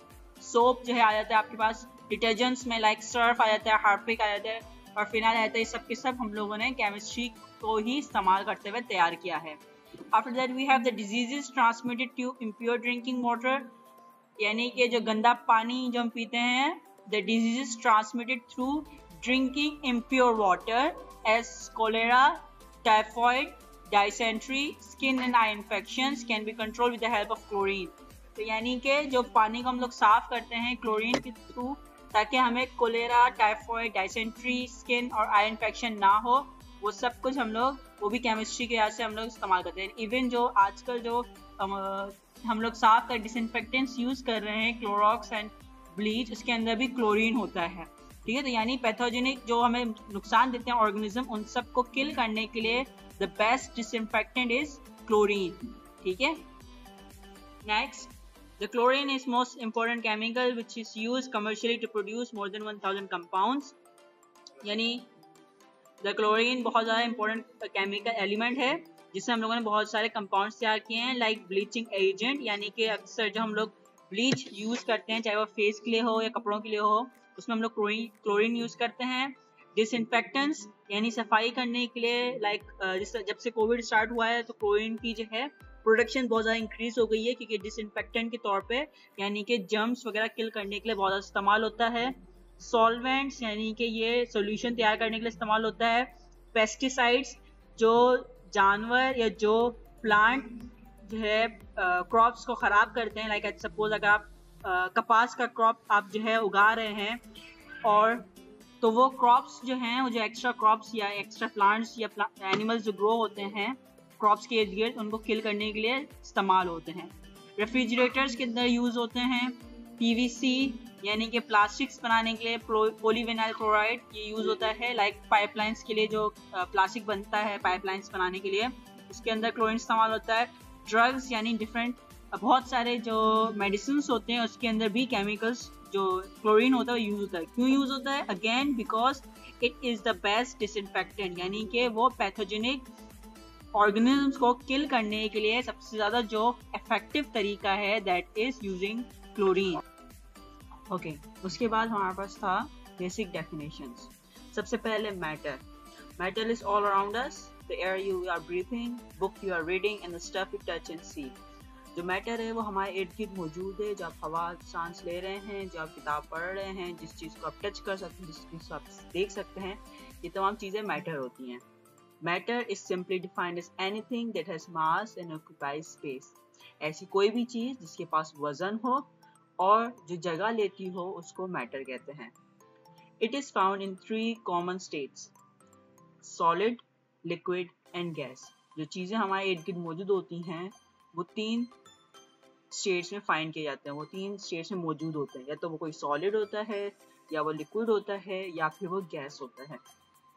Soap जो है आ जाता है आपके पास। डिटर्जेंट्स में लाइक सर्फ आ जाता है, हार्पिक आ जाता है, और फिनाइल आ जाता है। ये सब के सब हम लोगों ने केमिस्ट्री को ही इस्तेमाल करते हुए तैयार किया है। After that we have the diseases transmitted to impure drinking water, यानी कि जो गंदा पानी जो हम पीते हैं, the diseases transmitted through drinking impure water as cholera, typhoid, dysentery, skin and eye infections can be control with the help of chlorine. तो यानी कि जो पानी को हम लोग साफ करते हैं क्लोरीन के थ्रू, ताकि हमें कोलेरा, टाइफॉइड, डाइसेंट्री, स्किन और आई इन्फेक्शन ना हो, वो सब कुछ हम लोग वो भी केमिस्ट्री के वजह से हम लोग इस्तेमाल करते हैं। इवन जो आजकल जो हम, हम लोग साफ कर डिसइंफेक्टेंट्स यूज कर रहे हैं, क्लोरॉक्स एंड ब्लीच, उसके अंदर भी क्लोरीन होता है। ठीक है, तो यानी पैथोजेनिक जो हमें नुकसान देते हैं ऑर्गेनिज्म, उन सब को किल करने के लिए the best disinfectant is chlorine. ठीक है, next, the chlorine is most important chemical which is used commercially to produce more than one thousand compounds। यानी the chlorine बहुत ज़्यादा important chemical element है जिससे हम लोगों ने बहुत सारे compounds तैयार किए हैं, like bleaching agent, यानी कि अक्सर जो हम लोग bleach यूज करते हैं, चाहे वो फेस के लिए हो या कपड़ों के लिए हो, उसमें हम लोग क्लोरीन क्लोरीन यूज करते हैं। डिसइंफेक्टेंट्स यानी सफाई करने के लिए, लाइक जिस जब से कोविड स्टार्ट हुआ है तो क्लोरीन की जो है प्रोडक्शन बहुत ज़्यादा इंक्रीज हो गई है, क्योंकि डिसइंफेक्टेंट के तौर पे यानी कि जर्म्स वगैरह किल करने के लिए बहुत ज़्यादा इस्तेमाल होता है। सॉल्वेंट्स यानी कि ये सोल्यूशन तैयार करने के लिए इस्तेमाल होता है। पेस्टिसाइड्स जो जानवर या जो प्लांट जो है क्रॉप्स को ख़राब करते हैं, लाइक सपोज अगर आप uh, कपास का क्रॉप आप जो है उगा रहे हैं, और तो वो क्रॉप्स जो हैं वो जो एक्स्ट्रा क्रॉप्स या एक्स्ट्रा प्लांट्स या एनिमल्स जो ग्रो होते हैं क्रॉप्स के इर्द गिर्द, उनको किल करने के लिए इस्तेमाल होते हैं। रेफ्रिजरेटर्स के अंदर यूज़ होते हैं। पीवीसी यानी कि प्लास्टिक्स बनाने के लिए पॉलीविनाइल क्लोराइड ये यूज़ होता है, लाइक पाइपलाइंस के लिए जो प्लास्टिक बनता है पाइपलाइंस बनाने के लिए, उसके अंदर क्लोरीन इस्तेमाल होता है। ड्रग्स यानी डिफरेंट बहुत सारे जो मेडिसिन होते हैं उसके अंदर भी केमिकल्स जो क्लोरीन होता है यूज़ होता है। क्यों यूज़ होता है? Again because it is the best disinfectant, यानी कि वो पैथोजेनिक ऑर्गेनिजम्स को किल करने के लिए सबसे ज़्यादा जो इफेक्टिव तरीका है that is using chlorine. Okay, उसके बाद हमारे पास था बेसिक डेफिनेशंस। सबसे पहले matter. Matter is all around us, the air you are breathing, book you are reading and the stuff you touch and see. जो मैटर है वो हमारे इर्द गिर्द मौजूद है, जो आप हवा सांस ले रहे हैं, जो आप किताब पढ़ रहे हैं, जिस चीज़ को आप टच कर सकते हैं, जिस चीज़ को आप देख सकते हैं, ये तमाम चीज़ें मैटर होती हैं। Matter is simply defined as anything that has mass and occupies space। ऐसी कोई भी चीज़ जिसके पास वजन हो और जो जगह लेती हो उसको मैटर कहते हैं। It is found in three common states: solid, liquid and gas। जो चीज़ें हमारे इर्द गिर्द मौजूद होती हैं वो तीन स्टेट्स में फाइंड किए जाते हैं, वो तीन स्टेट्स में मौजूद होते हैं, या तो वो कोई सॉलिड होता है, या वो लिक्विड होता है, या फिर वो गैस होता है।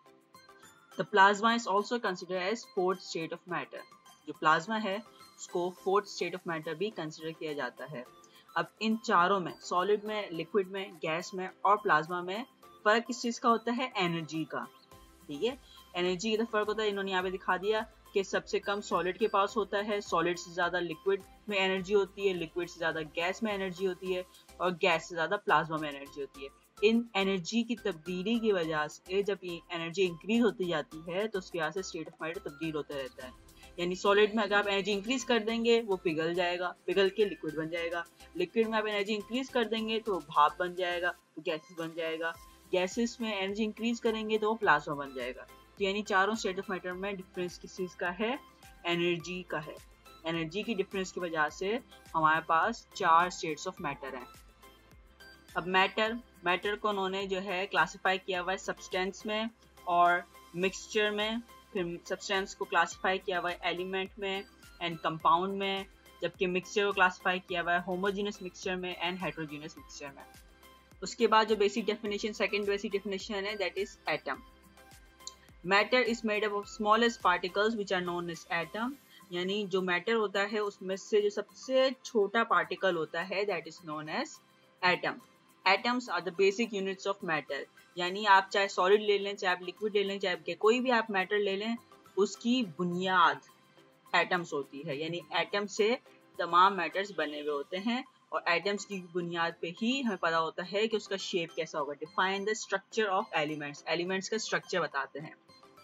The plasma is also considered as fourth state of matter। जो प्लाज्मा है उसको fourth state of matter भी कंसिडर किया जाता है। अब इन चारों में, सॉलिड में, लिक्विड में, गैस में और प्लाज्मा में फ़र्क किस चीज़ का होता है? एनर्जी का। ठीक है, एनर्जी का फर्क होता है, इन्होंने यहाँ पे दिखा दिया कि सबसे कम सॉलिड के पास होता है, सॉलिड से ज़्यादा लिक्विड में एनर्जी होती है, लिक्विड से ज़्यादा गैस में एनर्जी होती है और गैस से ज़्यादा प्लाज्मा में एनर्जी होती है। इन एनर्जी की तब्दीली की वजह से जब ये एनर्जी इंक्रीज होती जाती है तो उसकी वजह से स्टेट ऑफ मैटर तब्दील होता रहता है। यानी सॉलिड में अगर आप एनर्जी इंक्रीज कर देंगे वो पिघल जाएगा, पिघल के लिक्विड बन जाएगा, लिक्विड में आप एनर्जी इंक्रीज कर देंगे तो भाप बन जाएगा, तो गैसेस बन जाएगा, गैसेस में एनर्जी इंक्रीज करेंगे तो वो प्लाज्मा बन जाएगा। तो यानी चारों स्टेट ऑफ मैटर में डिफरेंस किस चीज़ का है, एनर्जी का है। एनर्जी की डिफरेंस की वजह से हमारे पास चार स्टेट्स ऑफ मैटर हैं। अब मैटर मैटर को उन्होंने जो है क्लासिफाई किया हुआ है सब्सटेंस में और मिक्सचर में, फिर सब्सटेंस को क्लासिफाई किया हुआ है एलिमेंट में एंड कंपाउंड में, जबकि मिक्सचर को क्लासिफाई किया हुआ है होमोजेनियस मिक्सचर में एंड हेटेरोजेनियस मिक्सचर में। उसके बाद जो basic definition, second basic definition है that is atom. Matter is made up of smallest particles which are known as atom. यानी जो मैटर होता है उसमें से जो सबसे छोटा पार्टिकल होता है that is known as atom. Atoms are the basic units of matter. यानी आप चाहे सॉलिड ले लें, चाहे आप लिक्विड ले लें, चाहे कोई भी आप मैटर ले लें, उसकी बुनियाद एटम्स होती है। यानी एटम से तमाम मैटर्स बने हुए होते हैं और एटम्स की बुनियाद पे ही हमें पता होता है कि उसका शेप कैसा होगा। Define the structure of elements, elements का स्ट्रक्चर बताते हैं।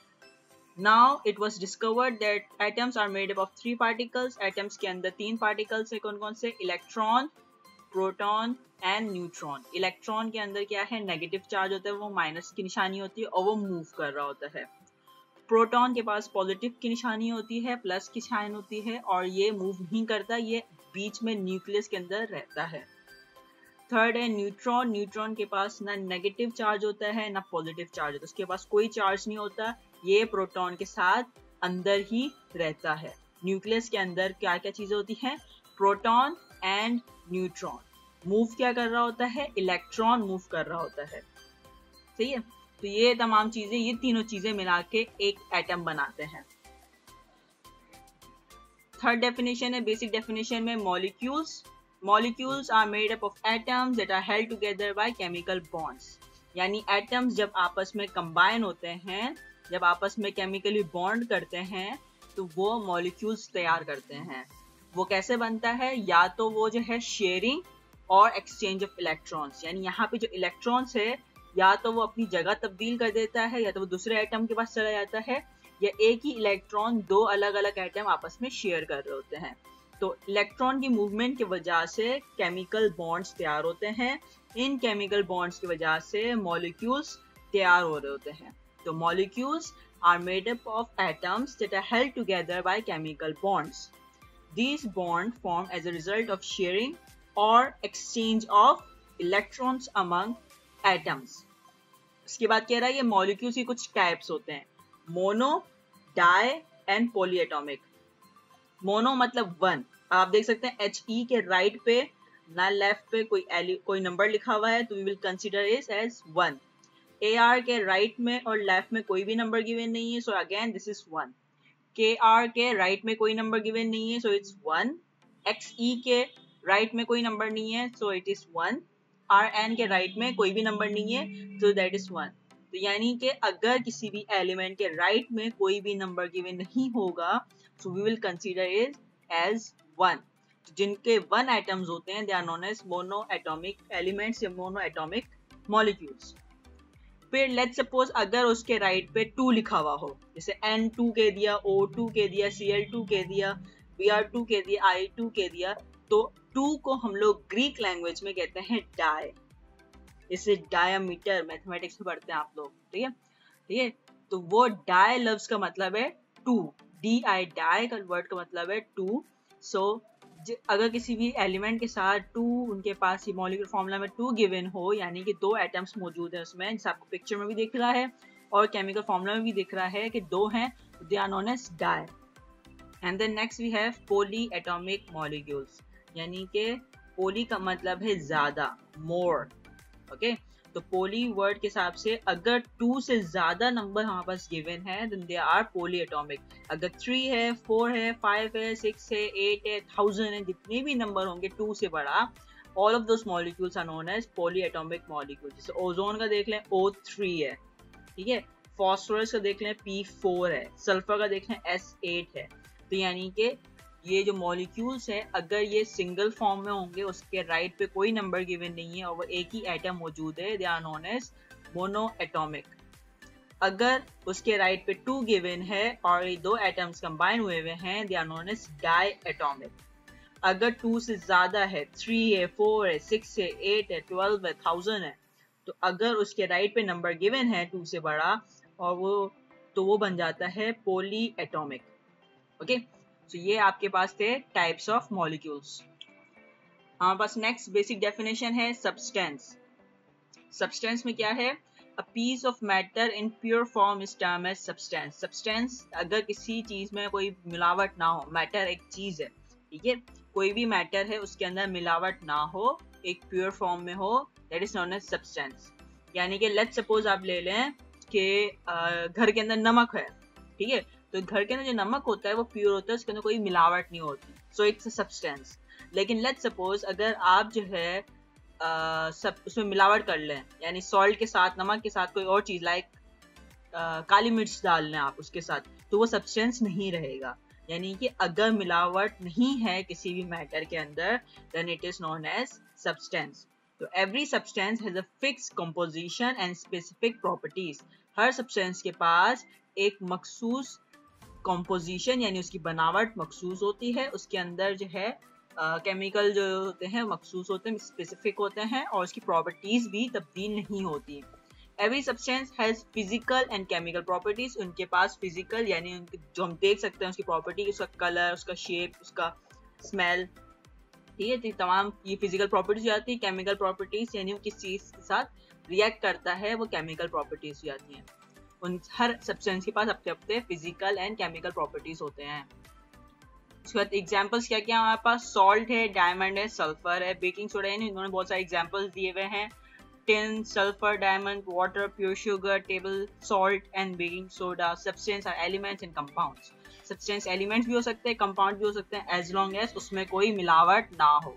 Now it was discovered that atoms are made up of three particles. Atoms के अंदर तीन particles है, कौन कौन से? Electron, proton and neutron. Electron के अंदर क्या है, नेगेटिव चार्ज होता है, वो माइनस की निशानी होती है और वो मूव कर रहा होता है। प्रोटॉन के पास पॉजिटिव की निशानी होती है, प्लस की साइन होती है और ये मूव नहीं करता, ये बीच में न्यूक्लियस के अंदर रहता है। थर्ड है न्यूट्रॉन। न्यूट्रॉन के पास ना नेगेटिव चार्ज होता है ना पॉजिटिव चार्ज होता है, उसके पास कोई चार्ज नहीं होता, ये प्रोटॉन के साथ अंदर ही रहता है। न्यूक्लियस के अंदर क्या क्या चीजें होती हैं, प्रोटॉन एंड न्यूट्रॉन। मूव क्या कर रहा होता है, इलेक्ट्रॉन मूव कर रहा होता है। सही है, तो ये तमाम चीजें, ये तीनों चीजें मिला के एक एटम बनाते हैं। थर्ड डेफिनेशन है, बेसिक डेफिनेशन में molecules. Molecules are made up of atoms that are held together by chemical bonds. यानी एटम्स जब आपस में कंबाइन होते हैं, जब आपस में केमिकली बॉन्ड करते हैं तो वो मॉलिक्यूल्स तैयार करते हैं। वो कैसे बनता है, या तो वो जो है शेयरिंग और एक्सचेंज ऑफ इलेक्ट्रॉन्स। यानी यहाँ पे जो इलेक्ट्रॉन्स है या तो वो अपनी जगह तब्दील कर देता है या तो वो दूसरे एटम के पास चला जाता है, या एक ही इलेक्ट्रॉन दो अलग अलग एटम आपस में शेयर कर रहे होते हैं। तो इलेक्ट्रॉन की मूवमेंट की वजह से केमिकल बॉन्ड्स तैयार होते हैं। इन केमिकल बॉन्ड्स की वजह से मॉलिक्यूल्स तैयार हो रहे होते हैं। तो molecules are made up of atoms that are held together by chemical bonds. These bonds form as a result of sharing or exchange of electrons among atoms. इसके बाद कह रहा है ये मॉलिक्यूल्स की कुछ टाइप्स होते हैं, mono, di and polyatomic. Mono मतलब वन, आप देख सकते हैं एच ई के राइट पे ना लेफ्ट पे कोई एली कोई नंबर लिखा हुआ है तो we will consider it as one. A R के राइट में और लेफ्ट में कोई भी नंबर गिवन नहीं है, so again this is one. K R के राइट में कोई नंबर गिवन नहीं है, so it's one. X E के राइट में कोई नंबर नहीं है, so it is one. R N के राइट में कोई भी नंबर नहीं है, सो दैट इज वन। तो यानी कि अगर किसी भी एलिमेंट के राइट में कोई भी नंबर गिवन नहीं होगा, so we will consider it as one. जिनके वन एटम्स होते हैं, they are known as monoatomic elements या monoatomic molecules. फिर let's suppose अगर उसके राइट पे टू लिखा हुआ हो, जैसे एन टू के दिया, ओ टू के दिया, सी एल टू के दिया, बी आर टू के दिया, आई टू के दिया, तो टू को हम लोग ग्रीक लैंग्वेज में कहते हैं डाई। इसे डायमीटर मैथमेटिक्स में पढ़ते हैं आप लोग, ठीक है ठीक है। तो वो डाई लफ्ज का मतलब है टू, डी आई डाई का वर्ड का मतलब है टू। सो अगर किसी भी एलिमेंट के साथ टू, उनके पास ये मॉलिक्यूलर फॉर्मूला में टू गिवन हो, यानी कि दो एटम्स मौजूद है उसमें, जैसे आपको पिक्चर में भी दिख रहा है और केमिकल फॉर्मूला में भी दिख रहा है कि दो हैं, they are known as di. And then next we have poly atomic molecules, यानी कि पॉली का मतलब है ज्यादा, मोर, ओके। तो पोली वर्ड के हिसाब से अगर टू से ज्यादा नंबर हमारे पास गिवन है then they are poly atomic. अगर थ्री है, फोर है, फाइव है, सिक्स है, एट है, थाउजेंड है, जितने भी नंबर होंगे टू से बड़ा, all of those molecules are known as poly atomic molecule. जैसे ओजोन का देख लें, ओ थ्री है, ठीक है। फॉस्फोरस का देख लें पी फोर है, सल्फर का देख लें एस एट है। तो यानी कि ये जो मॉलिक्यूल्स है अगर ये सिंगल फॉर्म में होंगे, उसके राइट पे कोई नंबर गिवन नहीं है और वो एक ही एटम मौजूद है, they are known as mono atomic. अगर उसके राइट पे टू गिवन है और ये दो एटम्स कंबाइन हुए हुए हैं, they are known as di atomic. अगर टू से ज्यादा है, थ्री है, फोर है, सिक्स है, एट है, ट्वेल्व है, थाउजेंड है, तो अगर उसके राइट पे नंबर गिवन है टू से बड़ा और वो तो वो बन जाता है पॉली एटॉमिक। ओके, तो ये आपके पास थे टाइप्स ऑफ मॉलिक्यूल्स। हमारे पास नेक्स्ट बेसिक डेफिनेशन है सब्सटेंस। सब्सटेंस में क्या है? A piece of matter in pure form is term as substance. Substance अगर किसी चीज में कोई मिलावट ना हो, मैटर एक चीज है, ठीक है, कोई भी मैटर है उसके अंदर मिलावट ना हो, एक प्योर फॉर्म में हो, that is known as substance. यानी कि लेट्स सपोज आप ले लें कि घर के अंदर नमक है, ठीक है, तो घर के अंदर जो नमक होता है वो प्योर होता है, उसके अंदर कोई मिलावट नहीं होती, सो इट्स अ सब्सटेंस। लेकिन लेट्स सपोज अगर आप जो है Uh, सब उसमें मिलावट कर लें, यानी सॉल्ट के साथ, नमक के साथ कोई और चीज लाइक uh, काली मिर्च डाल लें आप उसके साथ, तो वो सब्सटेंस नहीं रहेगा। यानी कि अगर मिलावट नहीं है किसी भी मैटर के अंदर, then it is known as substance. तो every substance has a fixed composition and specific properties. हर सब्सटेंस के पास एक मखसूस कंपोजिशन यानी उसकी बनावट मखसूस होती है, उसके अंदर जो है केमिकल uh, जो होते हैं मखसूस होते हैं, स्पेसिफिक होते हैं, और उसकी प्रॉपर्टीज भी तब्दील नहीं होती। Every substance has physical and chemical properties. उनके पास फिजिकल यानी उनके जो हम देख सकते हैं उसकी प्रॉपर्टी, उसका कलर, उसका शेप, उसका स्मेल, ठीक है, तो तमाम ये फिजिकल प्रॉपर्टीज आती है। केमिकल प्रॉपर्टीज यानी वो किस चीज के साथ रिएक्ट करता है, वो केमिकल प्रॉपर्टीज आती हैं। उन हर सब्सटेंस के पास अपने अपने फिजिकल एंड केमिकल प्रॉपर्टीज होते हैं। उसके बाद एग्जांपल्स क्या क्या हमारे पास? सॉल्ट है, डायमंड है, सल्फर है, बेकिंग सोडा है, इन्होंने बहुत सारे एग्जांपल्स दिए हुए हैं। Tin, sulphur, diamond, water, pure sugar, table salt and baking soda. Substance are elements and compounds. Substance elements भी हो सकते हैं, कंपाउंड भी हो सकते हैं, एज लॉन्ग एज उसमें कोई मिलावट ना हो।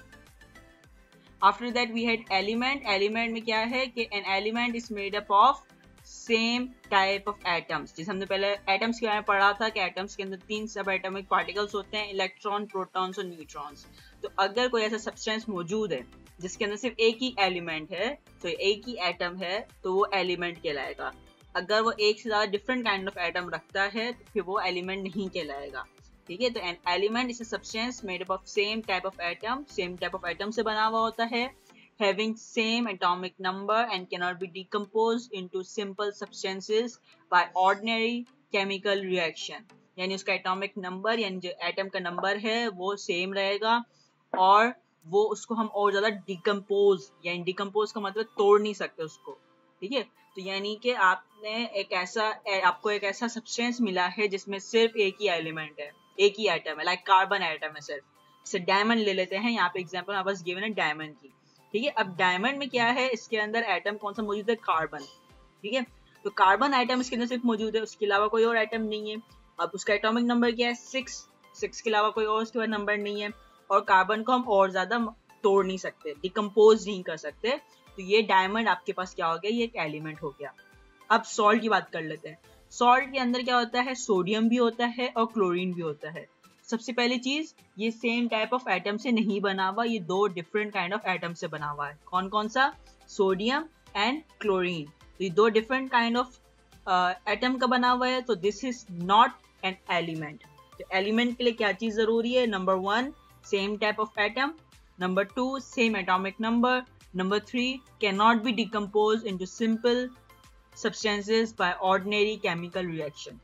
After that we had element. Element में क्या है कि an element is made up of same type of atoms. जैसे हमने पहले एटम्स के बारे में पढ़ा था कि एटम्स के अंदर तीन सब एटॉमिक पार्टिकल्स होते हैं, इलेक्ट्रॉन, प्रोटॉन्स और न्यूट्रॉन्स। तो अगर कोई ऐसा सब्सटेंस मौजूद है जिसके अंदर सिर्फ एक ही एलिमेंट है, तो एक ही एटम है, तो वो एलिमेंट कहलाएगा। अगर वो एक से ज्यादा डिफरेंट काइंड ऑफ एटम रखता है तो फिर वो एलिमेंट नहीं कहलाएगा, ठीक है। तो an element is a substance made up of same type of atom, same type of atom से बना हुआ होता है, having same atomic number and cannot be decomposed into simple substances by ordinary chemical reaction। यानी उसका एटॉमिक नंबर यानी जो एटम का नंबर है वो सेम रहेगा और वो उसको हम और ज्यादा डिकम्पोज, यानी डिकम्पोज का मतलब तोड़ नहीं सकते उसको, ठीक है। तो यानी कि आपने एक ऐसा आपको एक ऐसा सब्सटेंस मिला है जिसमें सिर्फ एक ही एलिमेंट है, एक ही एटम है, लाइक कार्बन एटम है सिर्फ। जैसे डायमंड ले लेते हैं, यहाँ पे एग्जांपल हमारे पास गिवन है डायमंड की, ठीक है। अब डायमंड में क्या है, इसके अंदर एटम कौन सा मौजूद है? कार्बन, ठीक है। तो कार्बन एटम इसके अंदर सिर्फ मौजूद है, उसके अलावा कोई और एटम नहीं है। अब उसका एटॉमिक नंबर क्या है? सिक्स। सिक्स के अलावा कोई और उसके बाद नंबर नहीं है, और कार्बन को हम और ज्यादा तोड़ नहीं सकते, डिकम्पोज नहीं कर सकते। तो ये डायमंड आपके पास क्या हो गया? ये एक एलिमेंट हो गया। अब सॉल्ट की बात कर लेते हैं। सॉल्ट के अंदर क्या होता है? सोडियम भी होता है और क्लोरीन भी होता है। सबसे पहली चीज, ये सेम टाइप ऑफ एटम से नहीं बना हुआ, ये दो डिफरेंट काइंड ऑफ एटम से बना हुआ है। कौन कौन सा? Sodium and chlorine. तो ये दो डिफरेंट काइंड ऑफ एटम का बना हुआ है, तो this is not an element. तो एलिमेंट के लिए क्या चीज जरूरी है? Number one, same type of atom, number two, same atomic number, number three, can not be decompose into simple substances by ordinary chemical reaction.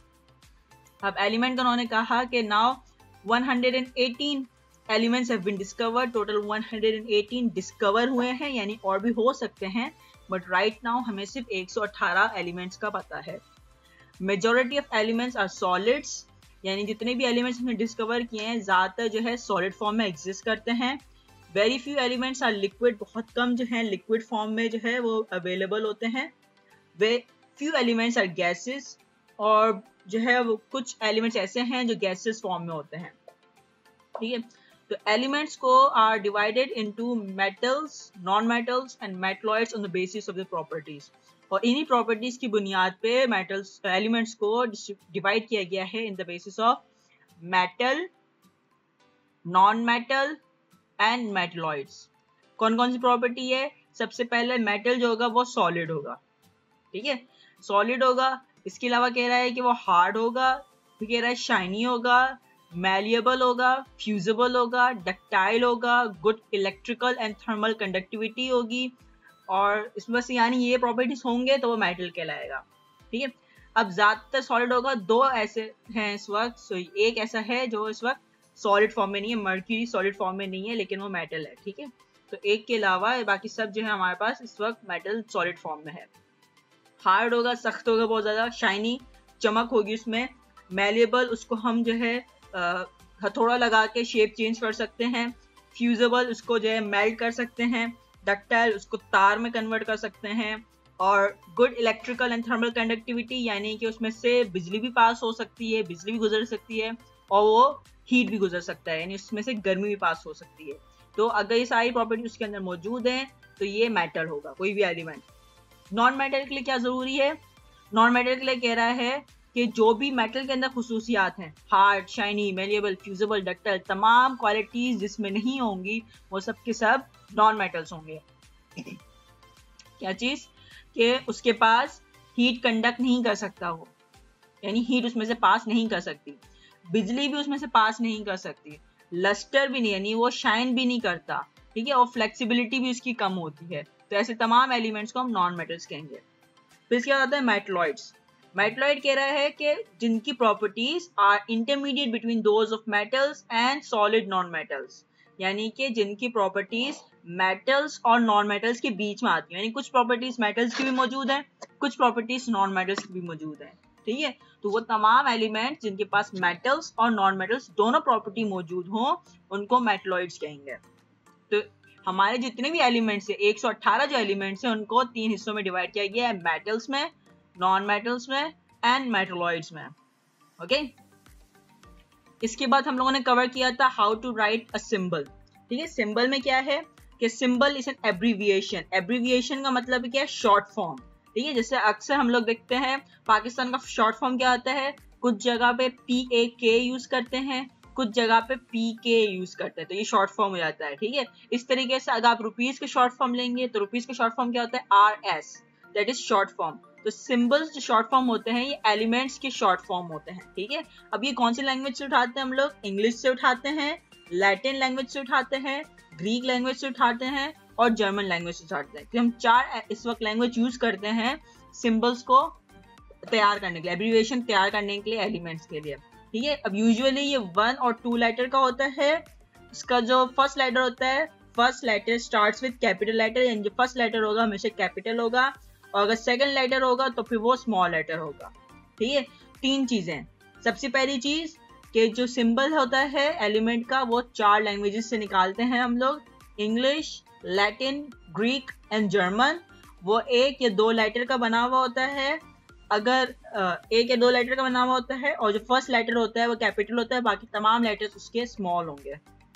अब एलिमेंट का उन्होंने कहा कि now one hundred eighteen elements have been discovered, total one hundred eighteen discover हुए हैं, यानी और भी हो सकते हैं, बट राइट नाउ हमें सिर्फ one hundred eighteen एलिमेंट्स का पता है। Majority of elements are solids, यानी जितने भी एलिमेंट्स हमने डिस्कवर किए हैं ज्यादातर जो है सॉलिड फॉर्म में एग्जिस्ट करते हैं। Very few elements are liquid, बहुत कम जो है लिक्विड फॉर्म में जो है वो अवेलेबल होते हैं। Very few elements are gases, और जो है वो कुछ एलिमेंट्स ऐसे हैं जो गैसेस फॉर्म में होते हैं, ठीक है। तो एलिमेंट्स को are divided into metals, non metals and metalloids on the basis of the properties. और इन्हीं प्रॉपर्टीज की बुनियाद पे मेटल्स एलिमेंट्स को डिवाइड किया गया है in the basis of metal, non metal and metalloids. कौन कौन सी प्रॉपर्टी है? सबसे पहले मेटल जो होगा वो सॉलिड होगा, ठीक है, सॉलिड होगा। इसके अलावा कह रहा है कि वो हार्ड होगा, फिर कह रहा है शाइनी होगा, मैलिएबल होगा, फ्यूजिबल होगा, डक्टाइल होगा, good electrical and thermal conductivity होगी, और इसमें से यानी ये प्रॉपर्टीज होंगे तो वो मेटल कहलाएगा, ठीक है। अब ज्यादातर सॉलिड होगा, दो ऐसे हैं इस वक्त, सो एक ऐसा है जो इस वक्त सॉलिड फॉर्म में नहीं है, मर्क्यूरी सॉलिड फॉर्म में नहीं है लेकिन वो मेटल है, ठीक है। तो एक के अलावा बाकी सब जो है हमारे पास इस वक्त मेटल सॉलिड फॉर्म में है। हार्ड होगा, सख्त होगा बहुत ज्यादा, शाइनी, चमक होगी उसमें, मैलिएबल, उसको हम जो है हथौड़ा लगा के शेप चेंज कर सकते हैं, फ्यूजेबल, उसको जो है मेल्ट कर सकते हैं, डक्टाइल, उसको तार में कन्वर्ट कर सकते हैं, और good electrical and thermal conductivity, यानी कि उसमें से बिजली भी पास हो सकती है, बिजली भी गुजर सकती है, और वो हीट भी गुजर सकता है, यानी उसमें से गर्मी भी पास हो सकती है। तो अगर ये सारी प्रॉपर्टी उसके अंदर मौजूद हैं तो ये मेटल होगा, कोई भी एलिमेंट। नॉन मेटल के लिए क्या जरूरी है? नॉन मेटल के लिए कह रहा है कि जो भी मेटल के अंदर खुसूसियात हैं, hard, shiny, malleable, fusible, ductile, तमाम क्वालिटीज जिसमें नहीं होंगी वो सब के सब नॉन मेटल्स होंगे। क्या चीज? कि उसके पास हीट कंडक्ट नहीं कर सकता वो, यानी हीट उसमें से पास नहीं कर सकती, बिजली भी उसमें से पास नहीं कर सकती, लस्टर भी नहीं, यानी वो शाइन भी नहीं करता, ठीक है, और फ्लेक्सिबिलिटी भी उसकी कम होती है। तो ऐसे तमाम एलिमेंट्स को हम नॉन मेटल्स कहेंगे। फिर इसके बाद आता है मेटलॉइड्स। मेटलॉइड कह रहा है कि जिनकी properties are intermediate between those of metals and solid non metals, यानी कि जिनकी प्रॉपर्टीज मेटल्स और नॉन मेटल्स के बीच में आती है, यानी कुछ प्रॉपर्टीज मेटल्स की भी मौजूद है, कुछ प्रॉपर्टीज नॉन मेटल्स की भी मौजूद है, ठीक है। तो वो तमाम एलिमेंट जिनके पास मेटल्स और नॉन मेटल्स दोनों प्रॉपर्टी मौजूद हो उनको मेटलॉइड्स कहेंगे। तो हमारे जितने भी एलिमेंट्स है, एक सौ अठारह जो एलिमेंट्स हैं उनको तीन हिस्सों में डिवाइड किया गया है, मेटल्स में, नॉन मेटल्स में एंड मेटलॉइड्स में, ओके। इसके बाद हम लोगों ने कवर किया था how to write a symbol, ठीक है। सिंबल में क्या है कि symbol is an abbreviation. Abbreviation का मतलब क्या है? शॉर्ट फॉर्म, ठीक है। जैसे अक्सर हम लोग देखते हैं पाकिस्तान का शॉर्ट फॉर्म क्या आता है, कुछ जगह पे पी ए के यूज करते हैं, कुछ जगह पे पी के यूज करते हैं, तो ये शॉर्ट फॉर्म हो जाता है, ठीक है। इस तरीके से अगर आप रुपीज के शॉर्ट फॉर्म लेंगे तो रुपीज का शॉर्ट फॉर्म क्या होता है? R S, that is short form. तो सिंबल्स जो शॉर्ट फॉर्म होते हैं ये एलिमेंट्स के शॉर्ट फॉर्म होते हैं, ठीक है। अब ये कौन सी लैंग्वेज से उठाते हैं हम लोग? इंग्लिश से उठाते हैं, लैटिन लैंग्वेज से उठाते हैं, ग्रीक लैंग्वेज से उठाते हैं और जर्मन लैंग्वेज से उठाते हैं। तो हम चार इस वक्त लैंग्वेज यूज करते हैं सिंबल्स को तैयार करने के लिए, एब्रीविएशन तैयार करने के लिए, एलिमेंट्स के लिए, ठीक है। अब यूजुअली ये वन और टू लेटर का होता है। इसका जो फर्स्ट लेटर होता है, first letter starts with capital letter, यानी जो फर्स्ट लेटर होगा हमेशा कैपिटल होगा, और अगर सेकंड लेटर होगा तो फिर वो स्मॉल लेटर होगा, ठीक है। तीन चीजें, सबसे पहली चीज कि जो सिंबल होता है एलिमेंट का वो चार लैंग्वेजेस से निकालते हैं हम लोग, English, Latin, Greek and German. वो एक या दो लेटर का बना हुआ होता है, अगर एक या दो लेटर का बना हुआ होता है, और जो फर्स्ट लेटर होता है वो कैपिटल होता है, बाकी तमाम लेटर्स उसके स्मॉल होंगे।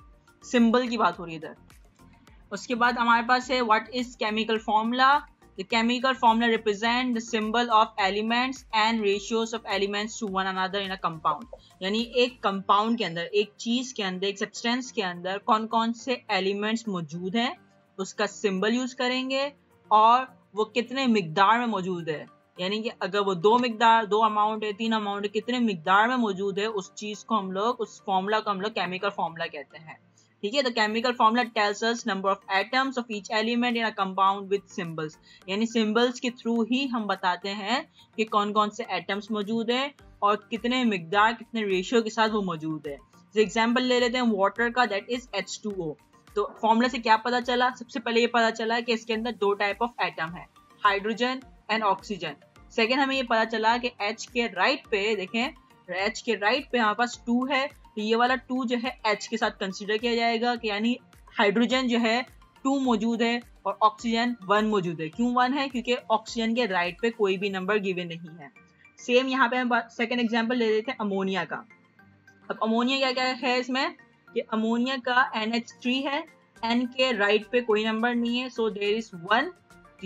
सिंबल की बात हो रही है इधर। उसके बाद हमारे पास है what is chemical formula. The chemical formula represent the symbol of elements and ratios of elements to one another in a compound, यानी एक कंपाउंड के अंदर, एक चीज के अंदर, एक सब्सटेंस के अंदर कौन कौन से एलिमेंट्स मौजूद हैं उसका सिंबल यूज करेंगे, और वो कितने मिकदार में मौजूद है, यानी कि अगर वो दो मिकदार, दो अमाउंट है, तीन अमाउंट है, कितने मिकदार में मौजूद है, उस चीज को हम लोग, उस फॉर्मूला को हम लोग केमिकल फॉर्मूला कहते हैं, ठीक है। तो chemical formula tells us number of atoms of each element in a compound with symbols, यानी सिंबल्स के थ्रू ही हम बताते हैं कि कौन कौन से एटम्स मौजूद है और कितने मिकदार, कितने रेशियो के साथ वो मौजूद है। तो एग्जाम्पल ले लेते हैं वाटर का, that is H two O. तो फॉर्मूला से क्या पता चला? सबसे पहले ये पता चला कि इसके अंदर दो टाइप ऑफ एटम है, हाइड्रोजन एंड ऑक्सीजन। सेकेंड हमें ये पता चला कि H के राइट पे, देखें H के राइट पे हमारे पास टू है, तो ये वाला टू जो है H के साथ कंसीडर किया जाएगा कि यानी हाइड्रोजन जो है टू मौजूद है और ऑक्सीजन वन मौजूद है। क्यों वन है? क्योंकि ऑक्सीजन के राइट पे कोई भी नंबर गिवन नहीं है। सेम यहाँ पे हम सेकेंड एग्जाम्पल ले लेते हैं अमोनिया का। अब अमोनिया क्या क्या है इसमें कि अमोनिया का एन एच थ्री है, N के राइट पे कोई नंबर नहीं है, सो देयर इज वन, यानी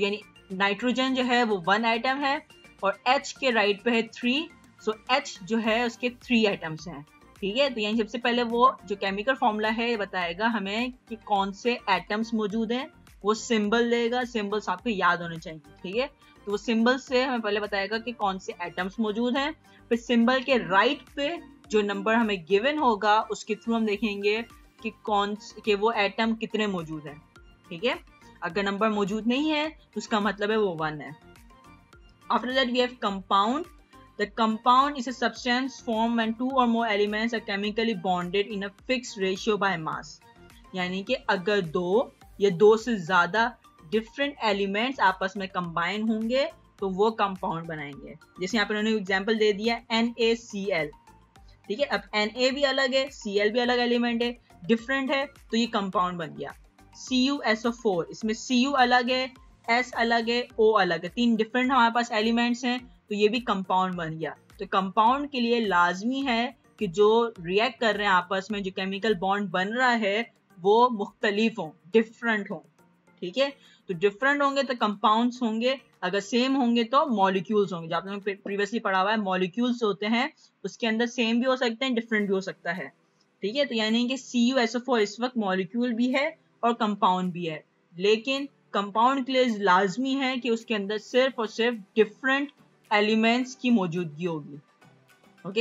नाइट्रोजन जो है वो वन एटम है और H के राइट पे है थ्री, सो H जो है उसके थ्री एटम्स हैं, ठीक है। तो यानी सबसे पहले वो जो केमिकल फॉर्मूला है बताएगा हमें कि कौन से एटम्स मौजूद हैं, वो सिंबल देगा, सिंबल्स आपको याद होने चाहिए, ठीक है। तो वो सिंबल से हमें पहले बताएगा कि कौन से एटम्स मौजूद हैं, फिर सिंबल के राइट पे जो नंबर हमें गिवन होगा उसके थ्रू हम देखेंगे कि कौन के वो एटम कितने मौजूद हैं, ठीक है। अगर नंबर मौजूद नहीं है तो उसका मतलब है वो वन है। After that we have compound. The compound is a substance formed when two or more elements are chemically bonded in a fixed ratio by mass. यानी कि अगर दो या दो से ज्यादा different elements आपस में combine होंगे तो वो compound बनाएंगे। जैसे यहाँ पे उन्होंने एग्जाम्पल दे दिया NaCl, ठीक है। अब Na भी अलग है, Cl भी अलग एलिमेंट है, डिफरेंट है, तो ये compound बन गया। C u S O four, इसमें C u अलग है, S अलग है, O अलग है, तीन डिफरेंट हमारे पास एलिमेंट्स हैं, तो ये भी कंपाउंड बन गया। तो कंपाउंड के लिए लाजमी है कि जो रिएक्ट कर रहे हैं आपस में, जो केमिकल बॉन्ड बन रहा है वो मुख्तलिफ हों, डिफरेंट हों, ठीक है। तो डिफरेंट होंगे तो कंपाउंड्स होंगे, अगर सेम होंगे तो मॉलिक्यूल्स होंगे। जो आपने प्रीवियसली पढ़ा हुआ है, मॉलिक्यूल्स होते हैं उसके अंदर सेम भी हो सकते हैं, डिफरेंट भी हो सकता है, ठीक है। तो यानी कि C u S O four इस वक्त मॉलिक्यूल भी है और कंपाउंड भी है, लेकिन कंपाउंड के लिए लाजमी है कि उसके अंदर सिर्फ और सिर्फ डिफरेंट एलिमेंट्स की मौजूदगी होगी, okay.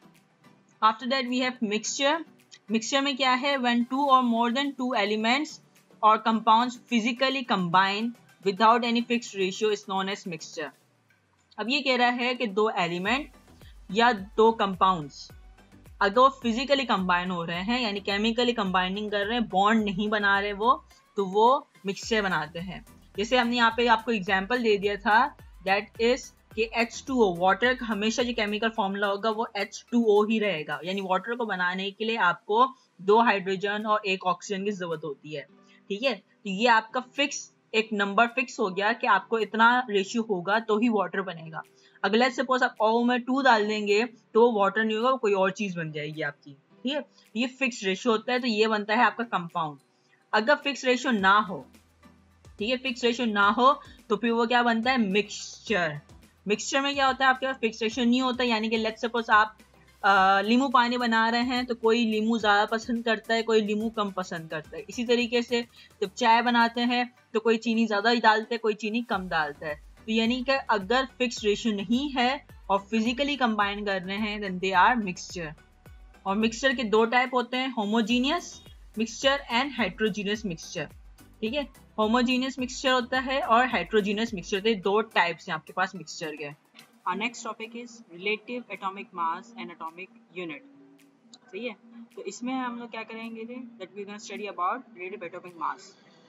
After that we have mixture. Mixture में क्या है, व्हेन टू और मोर देन टू एलिमेंट्स और compounds physically combine without any fixed ratio is known as mixture. अब ये कह रहा है कि दो एलिमेंट या दो कंपाउंड्स अगर वो फिजिकली कंबाइन हो रहे हैं, यानी केमिकली कंबाइनिंग कर रहे हैं, बॉन्ड नहीं बना रहे वो, तो वो मिक्सचर बनाते हैं। जैसे हमने यहाँ पे आपको एग्जांपल दे दिया था, दैट इज कि एच टू ओ, वाटर का हमेशा जो केमिकल फॉर्मूला होगा वो एच टू ओ ही रहेगा, यानी वाटर को बनाने के लिए आपको दो हाइड्रोजन और एक ऑक्सीजन की जरूरत होती है, ठीक है। तो ये आपका फिक्स एक नंबर फिक्स हो गया कि आपको इतना रेशियो होगा तो ही वाटर बनेगा। अगला सपोज आप ओ में टू डाल देंगे तो वो वाटर नहीं होगा, वो कोई और चीज बन जाएगी आपकी, ठीक है। ये फिक्स रेशियो होता है, तो ये बनता है आपका कंपाउंड। अगर फिक्स रेशियो ना हो, ठीक है, फिक्स रेशियो ना हो तो फिर वो क्या बनता है, मिक्सचर। मिक्सचर में क्या होता है, आपके पास फिक्स रेशियो नहीं होता, यानी कि लेट्स सपोज आप लीमू पानी बना रहे हैं तो कोई लीमू ज़्यादा पसंद करता है, कोई लीमू कम पसंद करता है। इसी तरीके से जब चाय बनाते हैं तो कोई चीनी ज़्यादा डालता है, कोई चीनी कम डालता है। तो यानी कि अगर फिक्स रेशियो नहीं है और फिजिकली कंबाइन कर रहे हैं देन दे आर मिक्सचर। और मिक्सचर के दो टाइप होते हैं, homogeneous mixture and heterogeneous mixture, ठीक है। होमोजीनियस मिक्सचर होता है और हेट्रोजीनियस मिक्सचर होता है, दो टाइप्स हैं आपके पास मिक्सचर के। Our next topic is relative atomic mass and atomic unit. सही है, तो इसमें हम लोग क्या करेंगे थे, that we're going to study about relative atomic mass.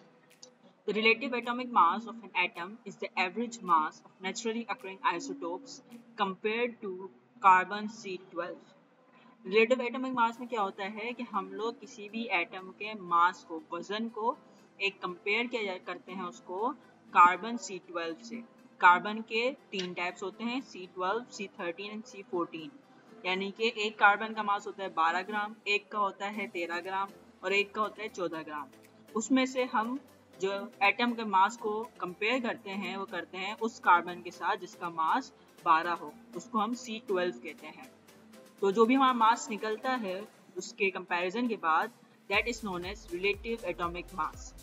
The relative atomic mass of an atom is the average mass of naturally occurring isotopes compared to carbon C twelve. Relative atomic mass में क्या होता है कि हम लोग किसी भी एटम के मास को, वजन को एक कंपेयर किया करते हैं उसको कार्बन C ट्वेल्व से। कार्बन के तीन टाइप्स होते हैं, C twelve, C thirteen and C fourteen. यानी कि एक कार्बन का मास होता है बारह ग्राम, एक का होता है तेरह ग्राम और एक का होता है चौदह ग्राम। उसमें से हम जो एटम के मास को कंपेयर करते हैं वो करते हैं उस कार्बन के साथ जिसका मास बारह हो, उसको हम C ट्वेल्व कहते हैं। तो जो भी हमारा मास निकलता है उसके कंपैरिजन के बाद that is known as relative atomic mass.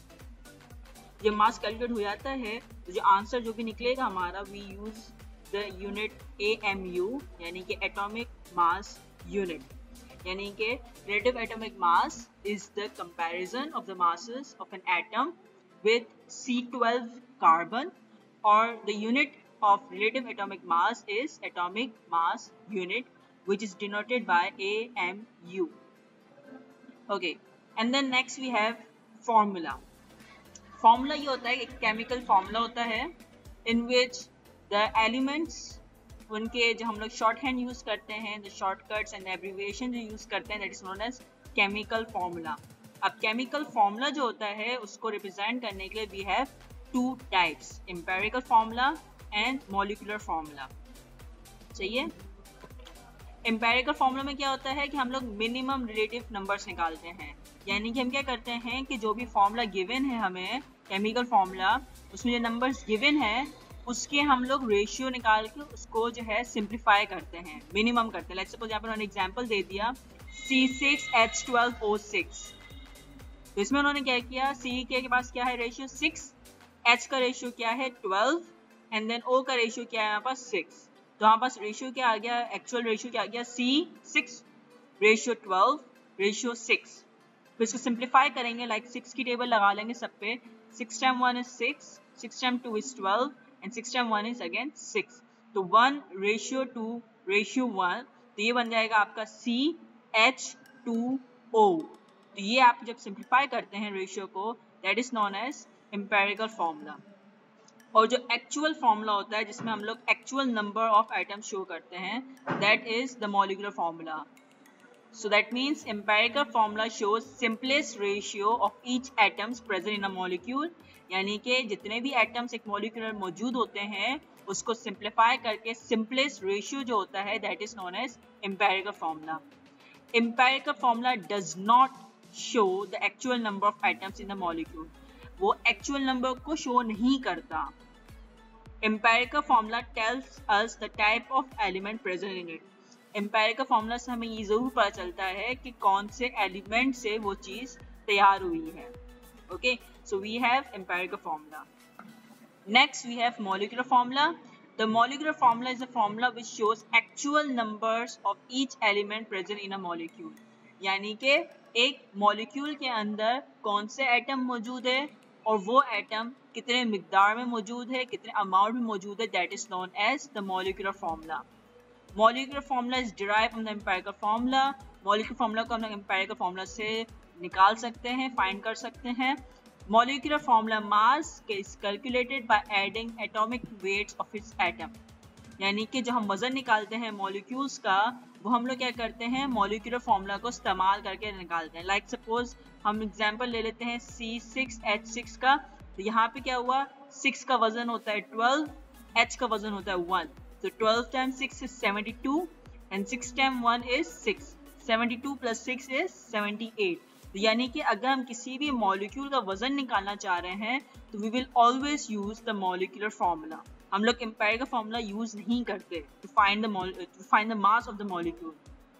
जब मास कैलकुलेट हो जाता है तो जो आंसर जो भी निकलेगा हमारा, we use the unit A M U, यानी कि एटॉमिक मास यूनिट, यानी कि relative atomic mass is the comparison of the masses of an atom with C twelve carbon, और the unit of relative atomic mass is atomic mass unit, which is denoted by A M U. Okay, and then next we have formula. Formula ये होता है एक chemical formula होता है in which the elements, उनके जो हम लोग शॉर्ट हैंड यूज करते हैं, the shortcuts and abbreviation जो यूज करते हैं, that is known as chemical formula. अब chemical formula जो होता है उसको represent करने के लिए we have two types, empirical formula and molecular formula. चाहिए, एम्पेरिकल फॉर्मूला में क्या होता है कि हम लोग मिनिमम रिलेटिव नंबर्स निकालते हैं, यानी कि हम क्या करते हैं कि जो भी फॉर्मूला गिवन है हमें केमिकल फॉर्मूला, उसमें जो नंबर्स गिवन है उसके हम लोग रेशियो निकाल के उसको जो है सिंप्लीफाई करते हैं, मिनिमम करते हैं। लेट्स सपोज यहाँ पर उन्होंने एग्जांपल दे दिया C six H twelve O six, तो इसमें उन्होंने क्या किया, C के पास क्या है रेशियो सिक्स, H का रेशियो क्या है ट्वेल्व, एंड देन O का रेशियो क्या है यहाँ पास सिक्स। तो यहाँ पास रेशियो क्या आ गया, एक्चुअल रेशियो क्या आ गया, C six ratio twelve ratio six. तो इसको सिंप्लीफाई करेंगे, लाइक like सिक्स की टेबल लगा लेंगे सब पे, six time one is six, six time two is twelve, and six time one is again six. तो one ratio two ratio one, तो ये बन जाएगा आपका C H टू O। तो ये आप जब सिंप्लीफाई करते हैं रेशियो को, that is known as empirical formula. और जो एक्चुअल फॉर्मूला होता है जिसमें हम लोग actual number of items show करते हैं, that is the molecular formula. So that means empirical formula shows simplest ratio of each atoms present in a molecule, यानी कि जितने भी atoms एक molecule में मौजूद होते हैं उसको simplify करके simplest ratio जो होता है that is known as empirical formula. Empirical formula does not show the actual number of atoms in the molecule. वो actual number को show नहीं करता. Empirical formula tells us the type of element present in it. Empirical formula से हमें ये जरूर पता चलता है कि कौन से एलिमेंट से वो चीज तैयार हुई है। Okay, so we have empirical formula. Next we have molecular formula. The molecular formula is a formula which shows actual numbers of each element present in a molecule, यानी कि एक मॉलिक्यूल के अंदर कौन से एटम मौजूद है और वो एटम कितने मिकदार में मौजूद है, कितने अमाउंट में मौजूद है, that is known as the molecular formula. Molecular formula is derived from the empirical formula. Molecular formula को हम लोग एम्पिरिकल फॉर्मूला से निकाल सकते हैं, फाइंड कर सकते हैं। Molecular formula mass is calculated by adding atomic weights of its atom, यानी कि जो हम वजन निकालते हैं मॉलिक्यूल्स का वो हम लोग क्या करते हैं, मॉलिक्यूलर फॉर्मूला को इस्तेमाल करके निकालते हैं। लाइक like सपोज हम एग्जांपल ले लेते हैं सी सिक्स एच सिक्स का, तो यहाँ पे क्या हुआ, सिक्स का वजन होता है ट्वेल्व, H का वजन होता है one, so twelve times six is seventy-two and six times one is six, seventy-two plus six is seventy-eight। तो यानी कि अगर हम किसी भी मॉलिक्यूल का वजन निकालना चाह रहे हैं तो we will always use the molecular formula। हम लोग एम्पिरिकल फॉर्मूला यूज नहीं करते to find the to find the mass of the molecule।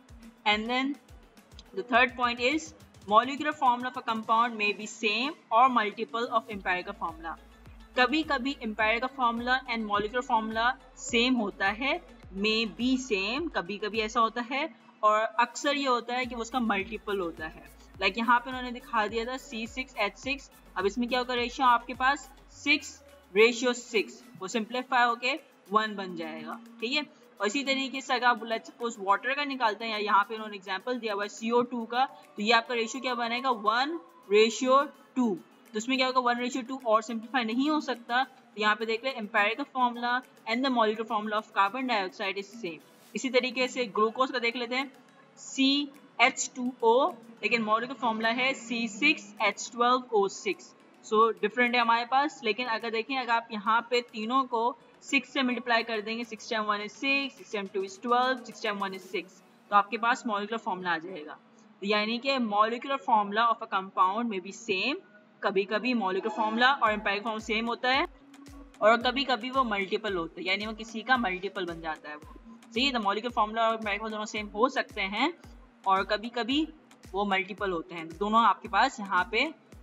And then the third point is molecular formula for compound may be same or multiple of empirical formula। कभी कभी empirical formula and molecular formula same होता है, मे बी सेम, कभी कभी ऐसा होता है, और अक्सर ये होता है कि वो उसका मल्टीपल होता है। लाइक like यहाँ पे उन्होंने दिखा दिया था सी सिक्स एच सिक्स, अब इसमें क्या होगा, रेशियो आपके पास सिक्स रेशियो सिक्स, वो सिंप्लीफाई होके वन बन जाएगा, ठीक है। और इसी तरीके से अगर आप सपोज वाटर का निकालते हैं, या यहाँ पे उन्होंने एग्जाम्पल दिया हुआ है सी ओ टू का, तो ये आपका रेशियो क्या बनेगा, वन रेशियो टू। तो उसमें क्या होगा, वन रेशियो टू और सिंप्लीफाई नहीं हो सकता। तो यहाँ पे देख ले empirical formula and the molecular formula of carbon dioxide is same. इसी तरीके से ग्लूकोज का देख लेते हैं, सी एच टू ओ, लेकिन मॉलिक्यूलर फॉर्मूला है C six H twelve O six. So different है हमारे पास, लेकिन अगर देखें, अगर आप यहाँ पे तीनों को सिक्स से मल्टीप्लाई कर देंगे, six time one is six, six time two is twelve, six time one is six, तो आपके पास मॉलिक्यूलर फॉर्मूला आ जाएगा। तो यानी कि molecular formula of a compound में भी सेम, कभी कभी मॉलिक्यूलर फॉर्मूला और एम्पिरिकल फॉर्मूला सेम होता है, और कभी कभी वो मल्टीपल होता है, यानी वो किसी का मल्टीपल बन जाता है वो। सही, तो मॉलिक्यूलर फॉर्मूला और एम्पिरिकल फॉर्मूला दोनों सेम हो सकते हैं और कभी कभी वो मल्टीपल होते हैं। दोनों आपके पास यहाँ पे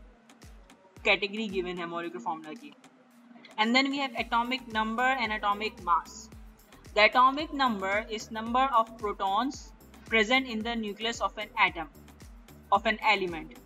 कैटेगरी गिवन है मॉलिक्यूलर फॉर्मूला की। And then we have atomic number and atomic mass. The atomic number is number of protons present in the nucleus of an atom of an element.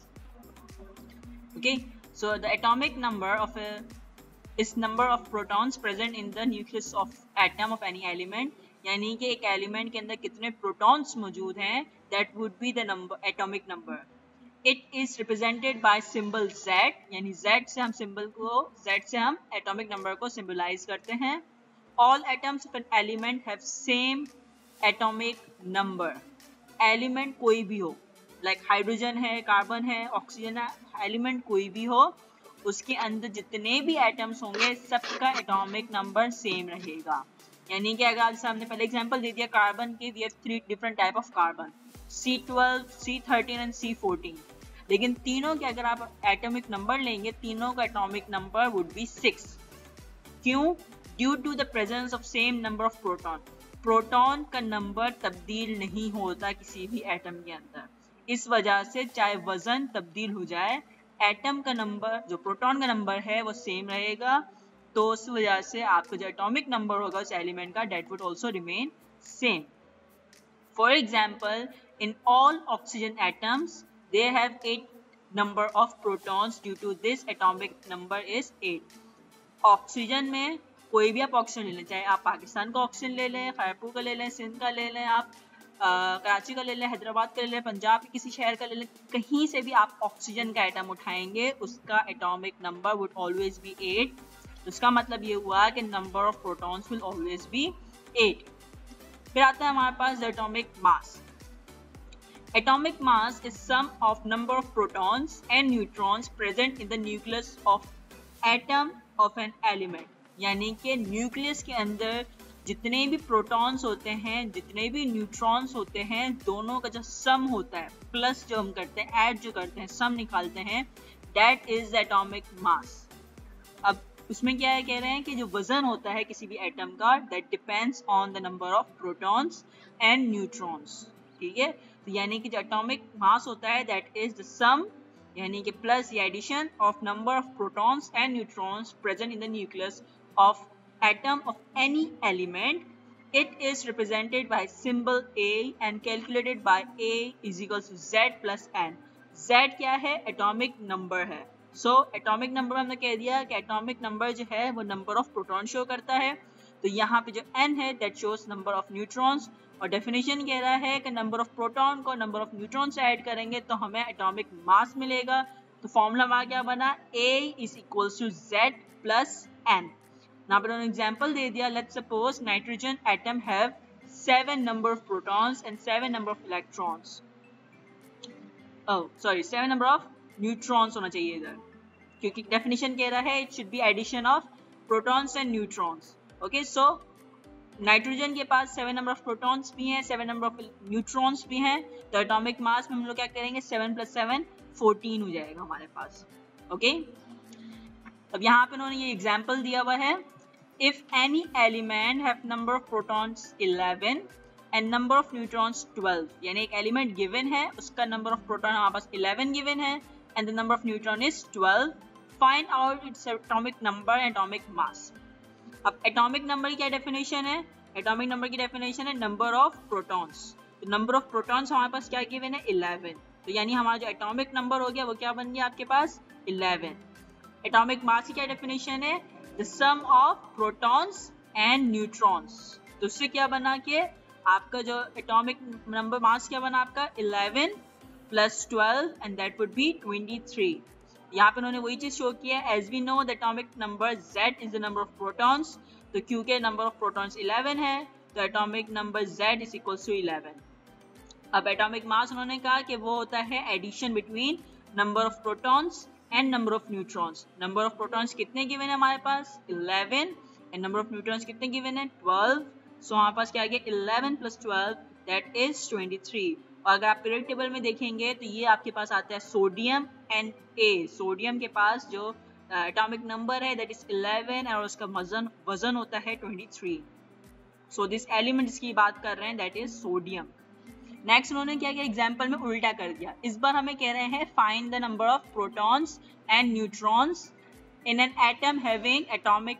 Okay, so the atomic number of a is number of protons present in the nucleus of atom of any element, यानी कि एक एलिमेंट के अंदर कितने प्रोटॉन्स मौजूद हैं, that would be the number atomic number। It is represented by symbol Z, यानी Z से हम सिंबल को Z से हम एटॉमिक नंबर को सिंबलाइज करते हैं। All atoms of an element have same atomic number। Element कोई भी हो, लाइक like हाइड्रोजन है, कार्बन है, ऑक्सीजन है, एलिमेंट कोई भी हो, उसके अंदर जितने भी एटम्स होंगे सबका एटॉमिक नंबर सेम रहेगा। यानी कि अगर जैसे हमने पहले एग्जांपल दे दिया कार्बन के, we have three different type of carbon, C twelve, C thirteen and C fourteen. लेकिन तीनों के अगर आप एटॉमिक नंबर लेंगे, तीनों का atomic number would be six. क्यों? Due to the presence of same number of proton. Proton का नंबर तब्दील नहीं होता किसी भी एटम के अंदर, इस वजह से चाहे वजन तब्दील हो जाए, एटम का नंबर जो प्रोटॉन का नंबर है वो सेम रहेगा। तो उस वजह से आपका जो एटॉमिक नंबर होगा उस एलिमेंट का, that would also remain same. For example, in all oxygen atoms they have eight number of protons, due to this atomic number is eight. Oxygen में कोई भी आप ऑक्सीजन ले लें, चाहे आप पाकिस्तान का ऑक्सीजन ले लें, खैरपुर का ले लें, सिंध का ले लें, आप कराची का ले लें, हैदराबाद का ले लें, पंजाब के किसी शहर का ले लें, कहीं से भी आप ऑक्सीजन का एटम उठाएंगे उसका atomic number would always be eight. तो इसका मतलब ये हुआ कि number of protons will always be eight. फिर आता है हमारे पास atomic mass. Atomic mass is sum of number of protons and neutrons present in the nucleus of atom of an element. यानी कि न्यूक्लियस के अंदर जितने भी प्रोटॉन्स होते हैं, जितने भी न्यूट्रॉन्स होते हैं, दोनों का जो सम होता है, प्लस जो हम करते हैं, ऐड जो करते हैं, सम निकालते हैं, दैट इज एटॉमिक मास। अब उसमें क्या है, कह रहे हैं कि जो वजन होता है किसी भी एटम का, that depends on the number of protons and neutrons. ठीक है, तो यानी कि जो एटॉमिक मास होता है दैट इज द सम, यानी कि प्लस या addition of number of protons and neutrons present in the nucleus of atom of any element. It is represented by symbol A and calculated by A is equals to Z plus N. Z क्या है? atomic number है। so atomic number हमने कह दिया कि atomic number जो है वो number of proton show करता है, तो यहाँ पे जो N है that shows number of neutrons, और definition कह रहा है कि number of proton को number of neutrons से ऐड करेंगे तो हमें atomic mass मिलेगा। तो फॉर्मूला हमारा क्या बना? A is equals to Z plus N। यहाँ पर एग्जाम्पल दे दिया, let's suppose nitrogen atom have seven number of protons and seven number of electrons, oh sorry seven number of neutrons होना चाहिए इधर, क्योंकि डेफिनेशन कह रहा है it should be addition of protons and neutrons. Okay, so nitrogen के पास सेवन नंबर ऑफ प्रोटॉन्स भी हैं, सेवन नंबर ऑफ न्यूट्रॉन्स भी हैं, तो एटॉमिक मास में हम लोग क्या करेंगे, सेवन प्लस सेवन फोर्टीन हो जाएगा हमारे पास। Okay okay? अब यहाँ पे उन्होंने ये एग्जाम्पल दिया हुआ है, if any element have number of protons eleven and number of neutrons twelve, यानी एक एलिमेंट गिवन है, उसका नंबर ऑफ प्रोटॉन हमारे पास eleven गिवन है and the number of neutron is twelve, find out its atomic number and atomic mass। अब एटॉमिक नंबर की क्या डेफिनेशन है? एटॉमिक नंबर की डेफिनेशन है नंबर ऑफ प्रोटॉन्स। तो नंबर ऑफ प्रोटॉन्स हमारे पास क्या गिवन है? eleven। तो यानी हमारा जो एटॉमिक नंबर हो गया वो क्या बन गया आपके पास? eleven। एटॉमिक मास की क्या डेफिनेशन है? The sum of protons and neutrons. तो उससे क्या बना कि आपका जो एटॉमिक नंबर मास क्या बना आपका? eleven plus twelve and that would be twenty-three। यहाँ पे उन्होंने वही चीज शो किया है, as we know the atomic number Z is the number of protons, तो क्योंकि नंबर ऑफ प्रोटॉन्स eleven है तो atomic number Z is equals to eleven। अब एटॉमिक मास उन्होंने कहा कि वो होता है addition between number of protons and number of neutrons. Number of protons कितने गिवन है हमारे पास? eleven and number of neutrons कितने गिवन है? twelve। सो हमारे पास क्या आ गया? eleven plus twelve that is twenty-three। और अगर आप पीरियड टेबल में देखेंगे तो ये आपके पास आता है सोडियम एंड A। सोडियम के पास जो एटॉमिक नंबर है दैट इज eleven और उसका वजन वजन होता है twenty-three। सो दिस एलिमेंट जिसकी बात कर रहे हैं दैट इज सोडियम। नेक्स्ट उन्होंने क्या किया, एग्जाम्पल में उल्टा कर दिया। इस बार हमें कह रहे हैं find the number of protons and neutrons in an atom having atomic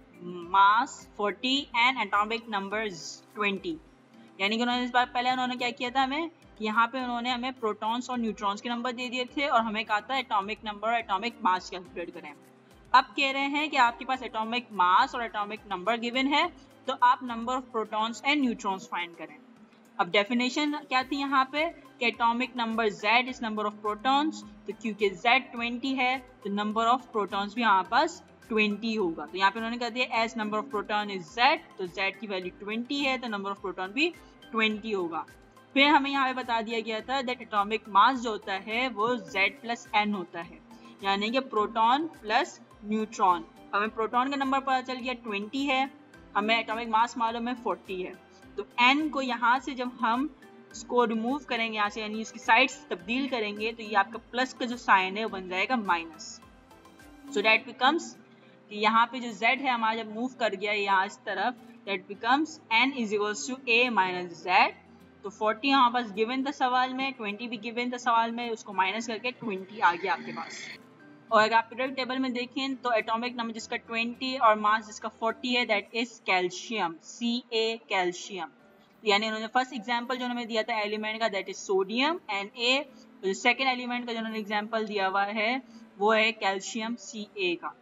mass forty and atomic number twenty। यानी कि उन्होंने इस बार पहले उन्होंने क्या किया था, हमें कि यहाँ पे उन्होंने हमें प्रोटॉन्स और न्यूट्रॉन्स के नंबर दे दिए थे और हमें कहा था एटॉमिक नंबर और एटॉमिक मास कैलकुलेट करें। अब कह रहे हैं कि आपके पास एटॉमिक मास और एटॉमिक नंबर गिवन है तो आप number of protons and neutrons find करें। अब डेफिनेशन क्या थी यहाँ पे कि atomic number Z is number of protons, तो क्योंकि Z twenty है तो नंबर ऑफ प्रोटॉन्स भी हमारे पास twenty होगा। तो यहाँ पे उन्होंने कह दिया as number of proton is Z, तो Z की वैल्यू twenty है तो नंबर ऑफ प्रोटॉन भी twenty होगा। फिर हमें यहाँ पे बता दिया गया था दैट एटॉमिक मास जो होता है वो Z प्लस N होता है, यानी कि प्रोटॉन प्लस न्यूट्रॉन। हमें प्रोटॉन का नंबर पता चल गया twenty है, हमें एटॉमिक मास मालूम है forty है, तो N को यहाँ से जब हम इसको रिमूव करेंगे यहाँ से, यानी इसकी साइड्स तब्दील करेंगे, तो ये आपका प्लस का जो साइन है वो बन जाएगा माइनस। सो दैट बिकम्स कि यहाँ पे जो z है हमारा जब मूव कर गया यहाँ इस तरफ, that becomes n is equals to a minus z। तो फोर्टी हमारे पास गिवन था सवाल में, ट्वेंटी भी गिवन था सवाल में, उसको माइनस करके ट्वेंटी आ गया आपके पास। और अगर आप पीरियोडिक टेबल में देखें तो एटॉमिक नंबर जिसका ट्वेंटी और मास जिसका फोर्टी है that is calcium, C A calcium. यानी उन्होंने फर्स्ट एग्जांपल जो हमें दिया था एलिमेंट का that is sodium N A, जो सेकंड एलिमेंट का जो उन्होंने एग्जांपल दिया हुआ है वो है कैल्शियम सी ए का।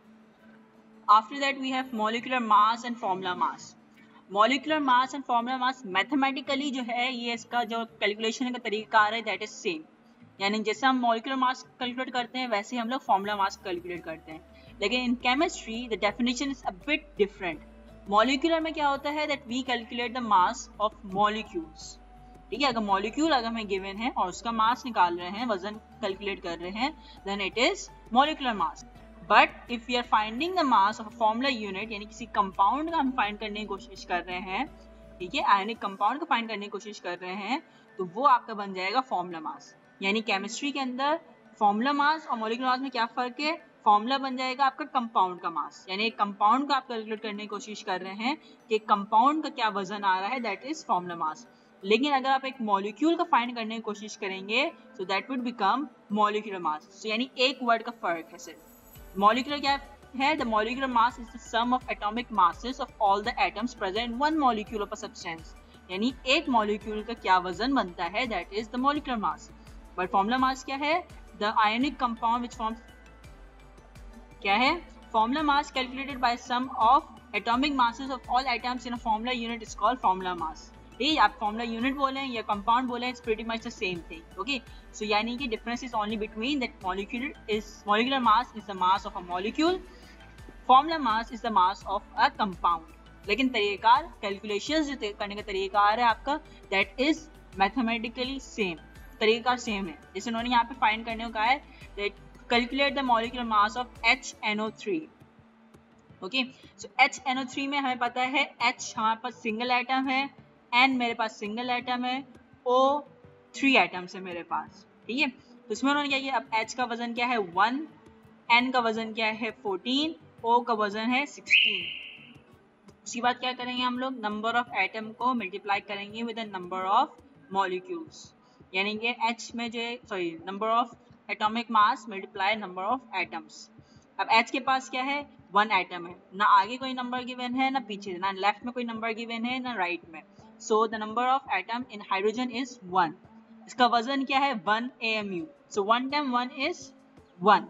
After that we have molecular mass and formula mass. Molecular mass and formula mass mathematically जो है ये इसका जो कैलकुलेशन का तरीका है दैट इज सेम, यानी जैसे हम मॉलिक्यूलर मास कैलकुलेट करते हैं वैसे ही हम लोग फॉर्मूला मास कैलकुलेट करते हैं। लेकिन in chemistry the definition is a bit different. Molecular में क्या होता है that we calculate the mass of molecules, ठीक है। अगर मॉलिक्यूल अगर हमें गिवन है और उसका मास निकाल रहे हैं, वजन कैलकुलेट कर रहे हैं, then it is molecular mass. But if we are finding the mass of a formula unit, यानी किसी कंपाउंड का हम फाइंड करने की कोशिश कर रहे हैं, ठीक है, आयनिक कंपाउंड का फाइंड करने की कोशिश कर रहे हैं, तो वो आपका बन जाएगा फॉर्मूला मास। यानी केमिस्ट्री के अंदर फॉर्मूला मास और मॉलिक्यूलर मास में क्या फर्क है, फॉर्मूला बन जाएगा आपका कंपाउंड का मास, यानी एक कंपाउंड का आप कैलकुलेट करने की कोशिश कर रहे हैं कि कंपाउंड का क्या वजन आ रहा है, दैट इज फॉर्मूला मास। लेकिन अगर आप एक मॉलिक्यूल का फाइंड करने की कोशिश करेंगे so that would become molecular mass. So यानी एक वर्ड का फर्क है सिर्फ। मॉलिक्यूलर क्या है, the molecular mass is the sum of atomic masses of all the atoms present in one molecule of a substance, यानी एक मॉलिक्यूल का क्या वजन बनता है, that is the molecular mass. But formula mass क्या है, the ionic compound which forms क्या है, formula mass calculated by sum of atomic masses of all atoms in a formula unit is called formula mass. ठीक, आप फॉर्मूला यूनिट बोलें या कंपाउंड बोलें, it's pretty much the same thing. Okay, so यानी कि difference is only between that molecular is molecular mass is the mass of a molecule, formula mass is the mass of a compound. लेकिन तरीकाकार कैलकुलेशंस जो करने का तरीकाकार है आपका दैट इज मैथमेटिकली सेम, तरीका सेम है। जैसे उन्होंने यहाँ पे फाइंड करने को कहा है that calculate the molecular mass of H N O three. Okay, so H N O three में हमें पता है H हमारे पास सिंगल एटम है, N मेरे पास सिंगल एटम है, O थ्री एटम्स है मेरे पास, ठीक है। तो इसमें उन्होंने क्या किया, अब H का वजन क्या है वन, N का वजन क्या है फोर्टीन, O का वजन है सिक्सटीन। उसके बाद क्या करेंगे हम लोग, नंबर ऑफ एटम को मल्टीप्लाई करेंगे with the number of molecules, यानी कि H में जो sorry number of atomic mass multiply number of atoms. अब H के पास क्या है, वन एटम है, ना आगे कोई नंबर गिवन है ना पीछे, ना लेफ्ट में कोई नंबर गिवन है ना राइट में। So the number of atom in hydrogen is one. इसका वजन क्या है one A M U, so one time one is one.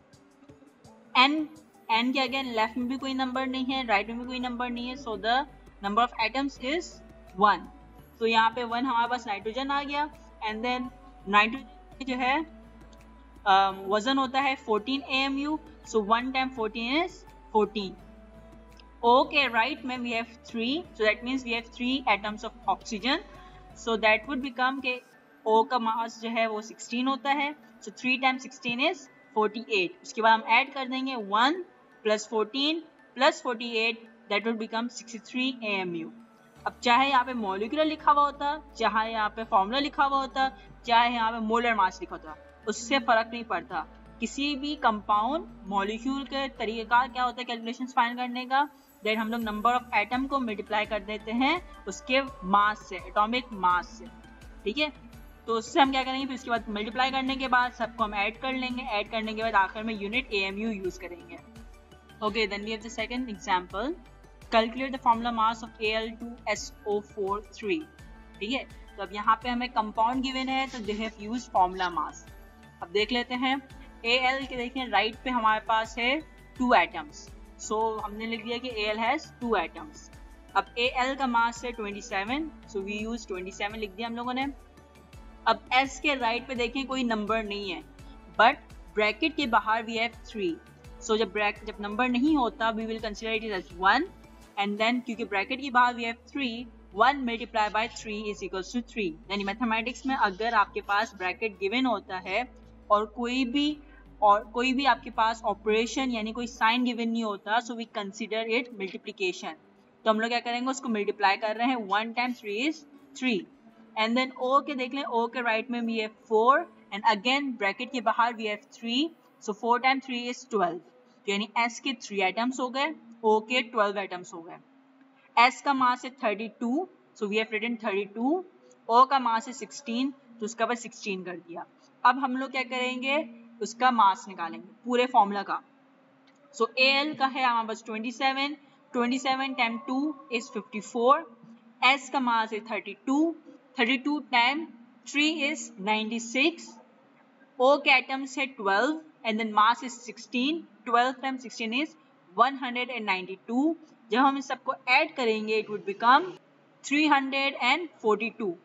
N N के अगेन लेफ्ट में भी कोई नंबर नहीं है, राइट में भी कोई नंबर नहीं है, so the number of atoms is one. तो यहाँ पे वन हमारे पास नाइट्रोजन आ गया, एंड देन नाइट्रोजन जो है Uh, वजन होता है fourteen A M U, so one time fourteen is fourteen. Okay, right में we have three, so that means we have three atoms of oxygen, so that would become के O का मास जो है वो सिक्सटीन होता है, so three time sixteen is forty eight. उसके बाद हम ऐड कर देंगे one plus fourteen plus forty eight, that would become sixty three A M U. अब चाहे यहाँ पे मॉलिक्यूलर लिखा हुआ होता, चाहे यहाँ पे फॉर्मूला लिखा हुआ होता, चाहे यहाँ पे मोलर मास लिखा होता, उससे फर्क नहीं पड़ता। किसी भी कंपाउंड मॉलिक्यूल के तरीका क्या होता है कैलकुलेशंस फाइंड करने का, देन हम लोग नंबर ऑफ एटम को मल्टीप्लाई कर देते हैं उसके मास से, एटॉमिक मास से, ठीक है। तो उससे हम क्या करेंगे, फिर उसके बाद मल्टीप्लाई करने के बाद सबको हम ऐड कर लेंगे, ऐड करने के बाद आखिर में unit A M U use करेंगे। Okay, then we have the second example, calculate the formula mass of A L two S O four three. ठीक है, तो अब यहाँ पे हमें कंपाउंड गिवन है तो they have used formula mass. अब देख लेते हैं Al के, देखिए राइट पे हमारे पास है टू एटम्स, सो हमने लिख दिया कि Al हैज टू एटम्स। अब Al का मास है twenty seven, so we use twenty seven लिख दिया हम लोगों ने। अब S के राइट पे देखें कोई नंबर नहीं है, बट ब्रैकेट के बाहर वी हैव थ्री, सो जब ब्रैकेट जब नंबर नहीं होता we will consider it as one, and then क्योंकि ब्रैकेट के बाहर we have three, one multiply by three is equals to three. यानी मैथमेटिक्स में अगर आपके पास ब्रैकेट गिवन होता है और कोई भी और कोई भी आपके पास ऑपरेशन यानी कोई साइन गिवन नहीं होता, so we consider it multiplication. तो हम लोग क्या करेंगे, उसको मल्टीप्लाई कर रहे हैं, one time three is three, and then O के देख लें, O के राइट में we have four and again bracket के बाहर we have three, so four time three is twelve, तो यानी S के थ्री आइटम्स हो गए, O के ट्वेल्व आइटम्स हो गए। S का मास है thirty two, so we have written thirty two, O का मास है सिक्सटीन, तो उसका बस सिक्सटीन कर दिया। अब हम लोग क्या करेंगे, उसका मास निकालेंगे पूरे फॉर्मूला का। सो so, Al का है हमारे पास twenty seven, twenty seven time two is fifty four, S का मास है thirty two, thirty two time three is ninety six, O के एटम्स है twelve and then mass is sixteen, twelve time sixteen is one hundred ninety two. जब हम इस सबको ऐड करेंगे it would become three hundred forty two.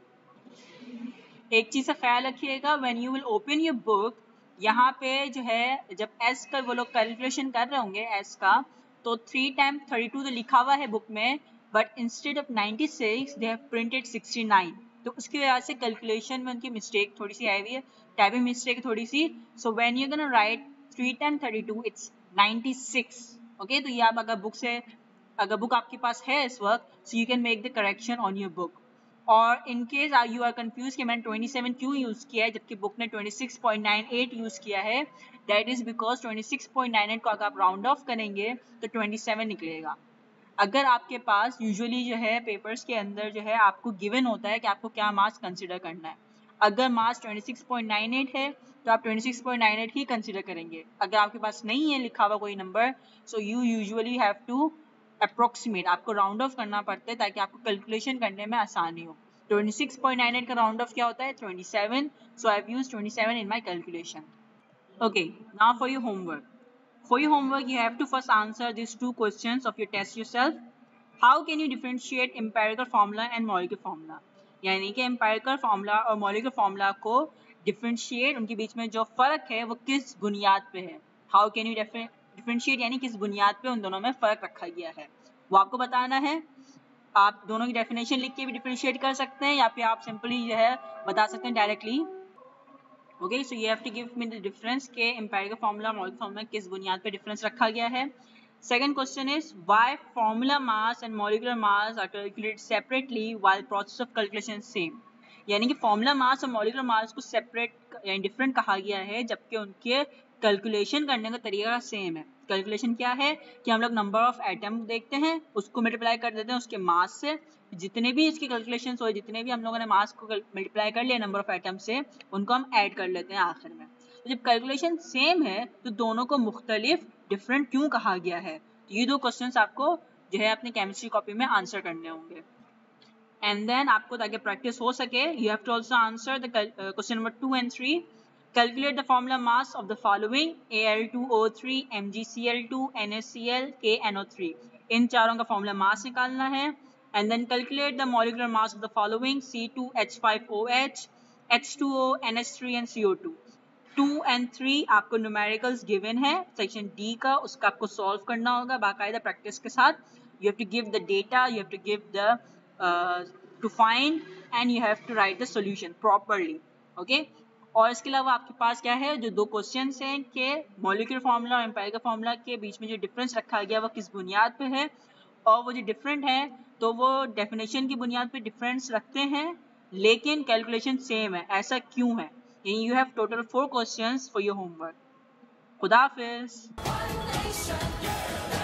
एक चीज का ख्याल रखिएगा, when you will open your book, यहाँ पे जो है जब S का वो लोग कैलकुलेशन कर रहे होंगे S का, तो थ्री टाइम थर्टी टू तो लिखा हुआ है बुक में, but instead of ninety six they have printed sixty nine, तो उसकी वजह से कैलकुलेशन में उनकी मिस्टेक थोड़ी सी आई हुई है, टाइपिंग मिस्टेक थोड़ी सी। So when you gonna write three time thirty two it's ninety six, okay. तो ये आप अगर बुक से अगर बुक आपके पास है इस वक्त, so you can make the correction on your book. और in case you are confuse कि मैंने ट्वेंटी सेवन क्यों यूज किया है जबकि बुक ने twenty six point nine eight use किया है, that is because twenty six point nine eight को अगर आप राउंड ऑफ करेंगे तो ट्वेंटी सेवन निकलेगा। अगर आपके पास यूजुअली जो है पेपर्स के अंदर जो है आपको गिवन होता है कि आपको क्या मार्क्स कंसिडर करना है, अगर marks twenty six point nine eight है तो आप twenty six point nine eight ही कंसिडर करेंगे। अगर आपके पास नहीं है लिखा हुआ कोई number, so you usually have to approximate, आपको राउंड ऑफ करना पड़ता है ताकि आपको कैलकुलेशन करने में आसानी हो। Twenty six point nine eight का राउंड ऑफ क्या होता है, twenty seven, so I've used twenty seven in my calculation. Okay, now for your homework. For your homework, you have to first answer these two questions of your test yourself. How can you differentiate empirical formula and molecular formula? यानी कि empirical formula और molecular formula को differentiate, उनके बीच में जो फर्क है वो किस बुनियाद पे है। How can you differentiate यानी किस बुनियाद पे उन दोनों में फर्क रखा गया है, वो आपको बताना है। आप दोनों की डेफिनेशन लिख के भी डिफरेंशिएट कर सकते हैं या फिर आप सिंपली जो है बता सकते हैं directly. Okay, so you have to give me the difference के एम्पिरिकल फार्मूला मॉलिक्यूलर फार्मूला किस बुनियाद पे डिफरेंस रखा गया है। Second question is why formula mass and molecular mass are calculated separately while process of calculation same, यानी कि फार्मूला मास और मॉलिक्यूलर मास को सेपरेट यानी डिफरेंट कहा गया है जबकि उनके कैलकुलेशन करने का तरीका सेम है। कैलकुलेशन क्या है कि हम लोग नंबर ऑफ एटम देखते हैं, उसको मल्टीप्लाई कर देते हैं उसके मास से, जितने भी इसकी कैलकुलेशन हो, जितने भी हम लोगों ने मास को मल्टीप्लाई कर लिया नंबर ऑफ एटम से, उनको हम ऐड कर लेते हैं आखिर में। तो जब कैलकुलेशन सेम है तो दोनों को मुख्तलिफ डिफरेंट क्यों कहा गया है, तो ये दो क्वेश्चंस आपको जो है अपनी केमिस्ट्री कॉपी में आंसर करने होंगे। एंड देन आपको ताकि प्रैक्टिस हो सके, you have to also answer the question number two and three. Calculate the formula mass of the following: A L two O three, M g C L two, N A C L, K N O three. इन चारों का फॉर्मूला मास निकालना है। And then calculate the molecular mass of the following: C two H five O H, H two O, N H three and C O two. Two and three आपको न्यूमेरिकल्स गिवन है सेक्शन डी का, उसका आपको सॉल्व करना होगा बाकायदा प्रैक्टिस के साथ। You have to give the data, you have to give the uh, to find and you have to write the solution properly. Okay? और इसके अलावा आपके पास क्या है, जो दो क्वेश्चंस हैं कि मॉलिक्यूलर फार्मूला और एम्पिरिकल फार्मूला के बीच में जो डिफरेंस रखा गया वो किस बुनियाद पे है, और वो जो डिफरेंट है तो वो डेफिनेशन की बुनियाद पे डिफरेंस रखते हैं लेकिन कैलकुलेशन सेम है, ऐसा क्यों है। You have total four questions for your homework. खुदा हाफिज।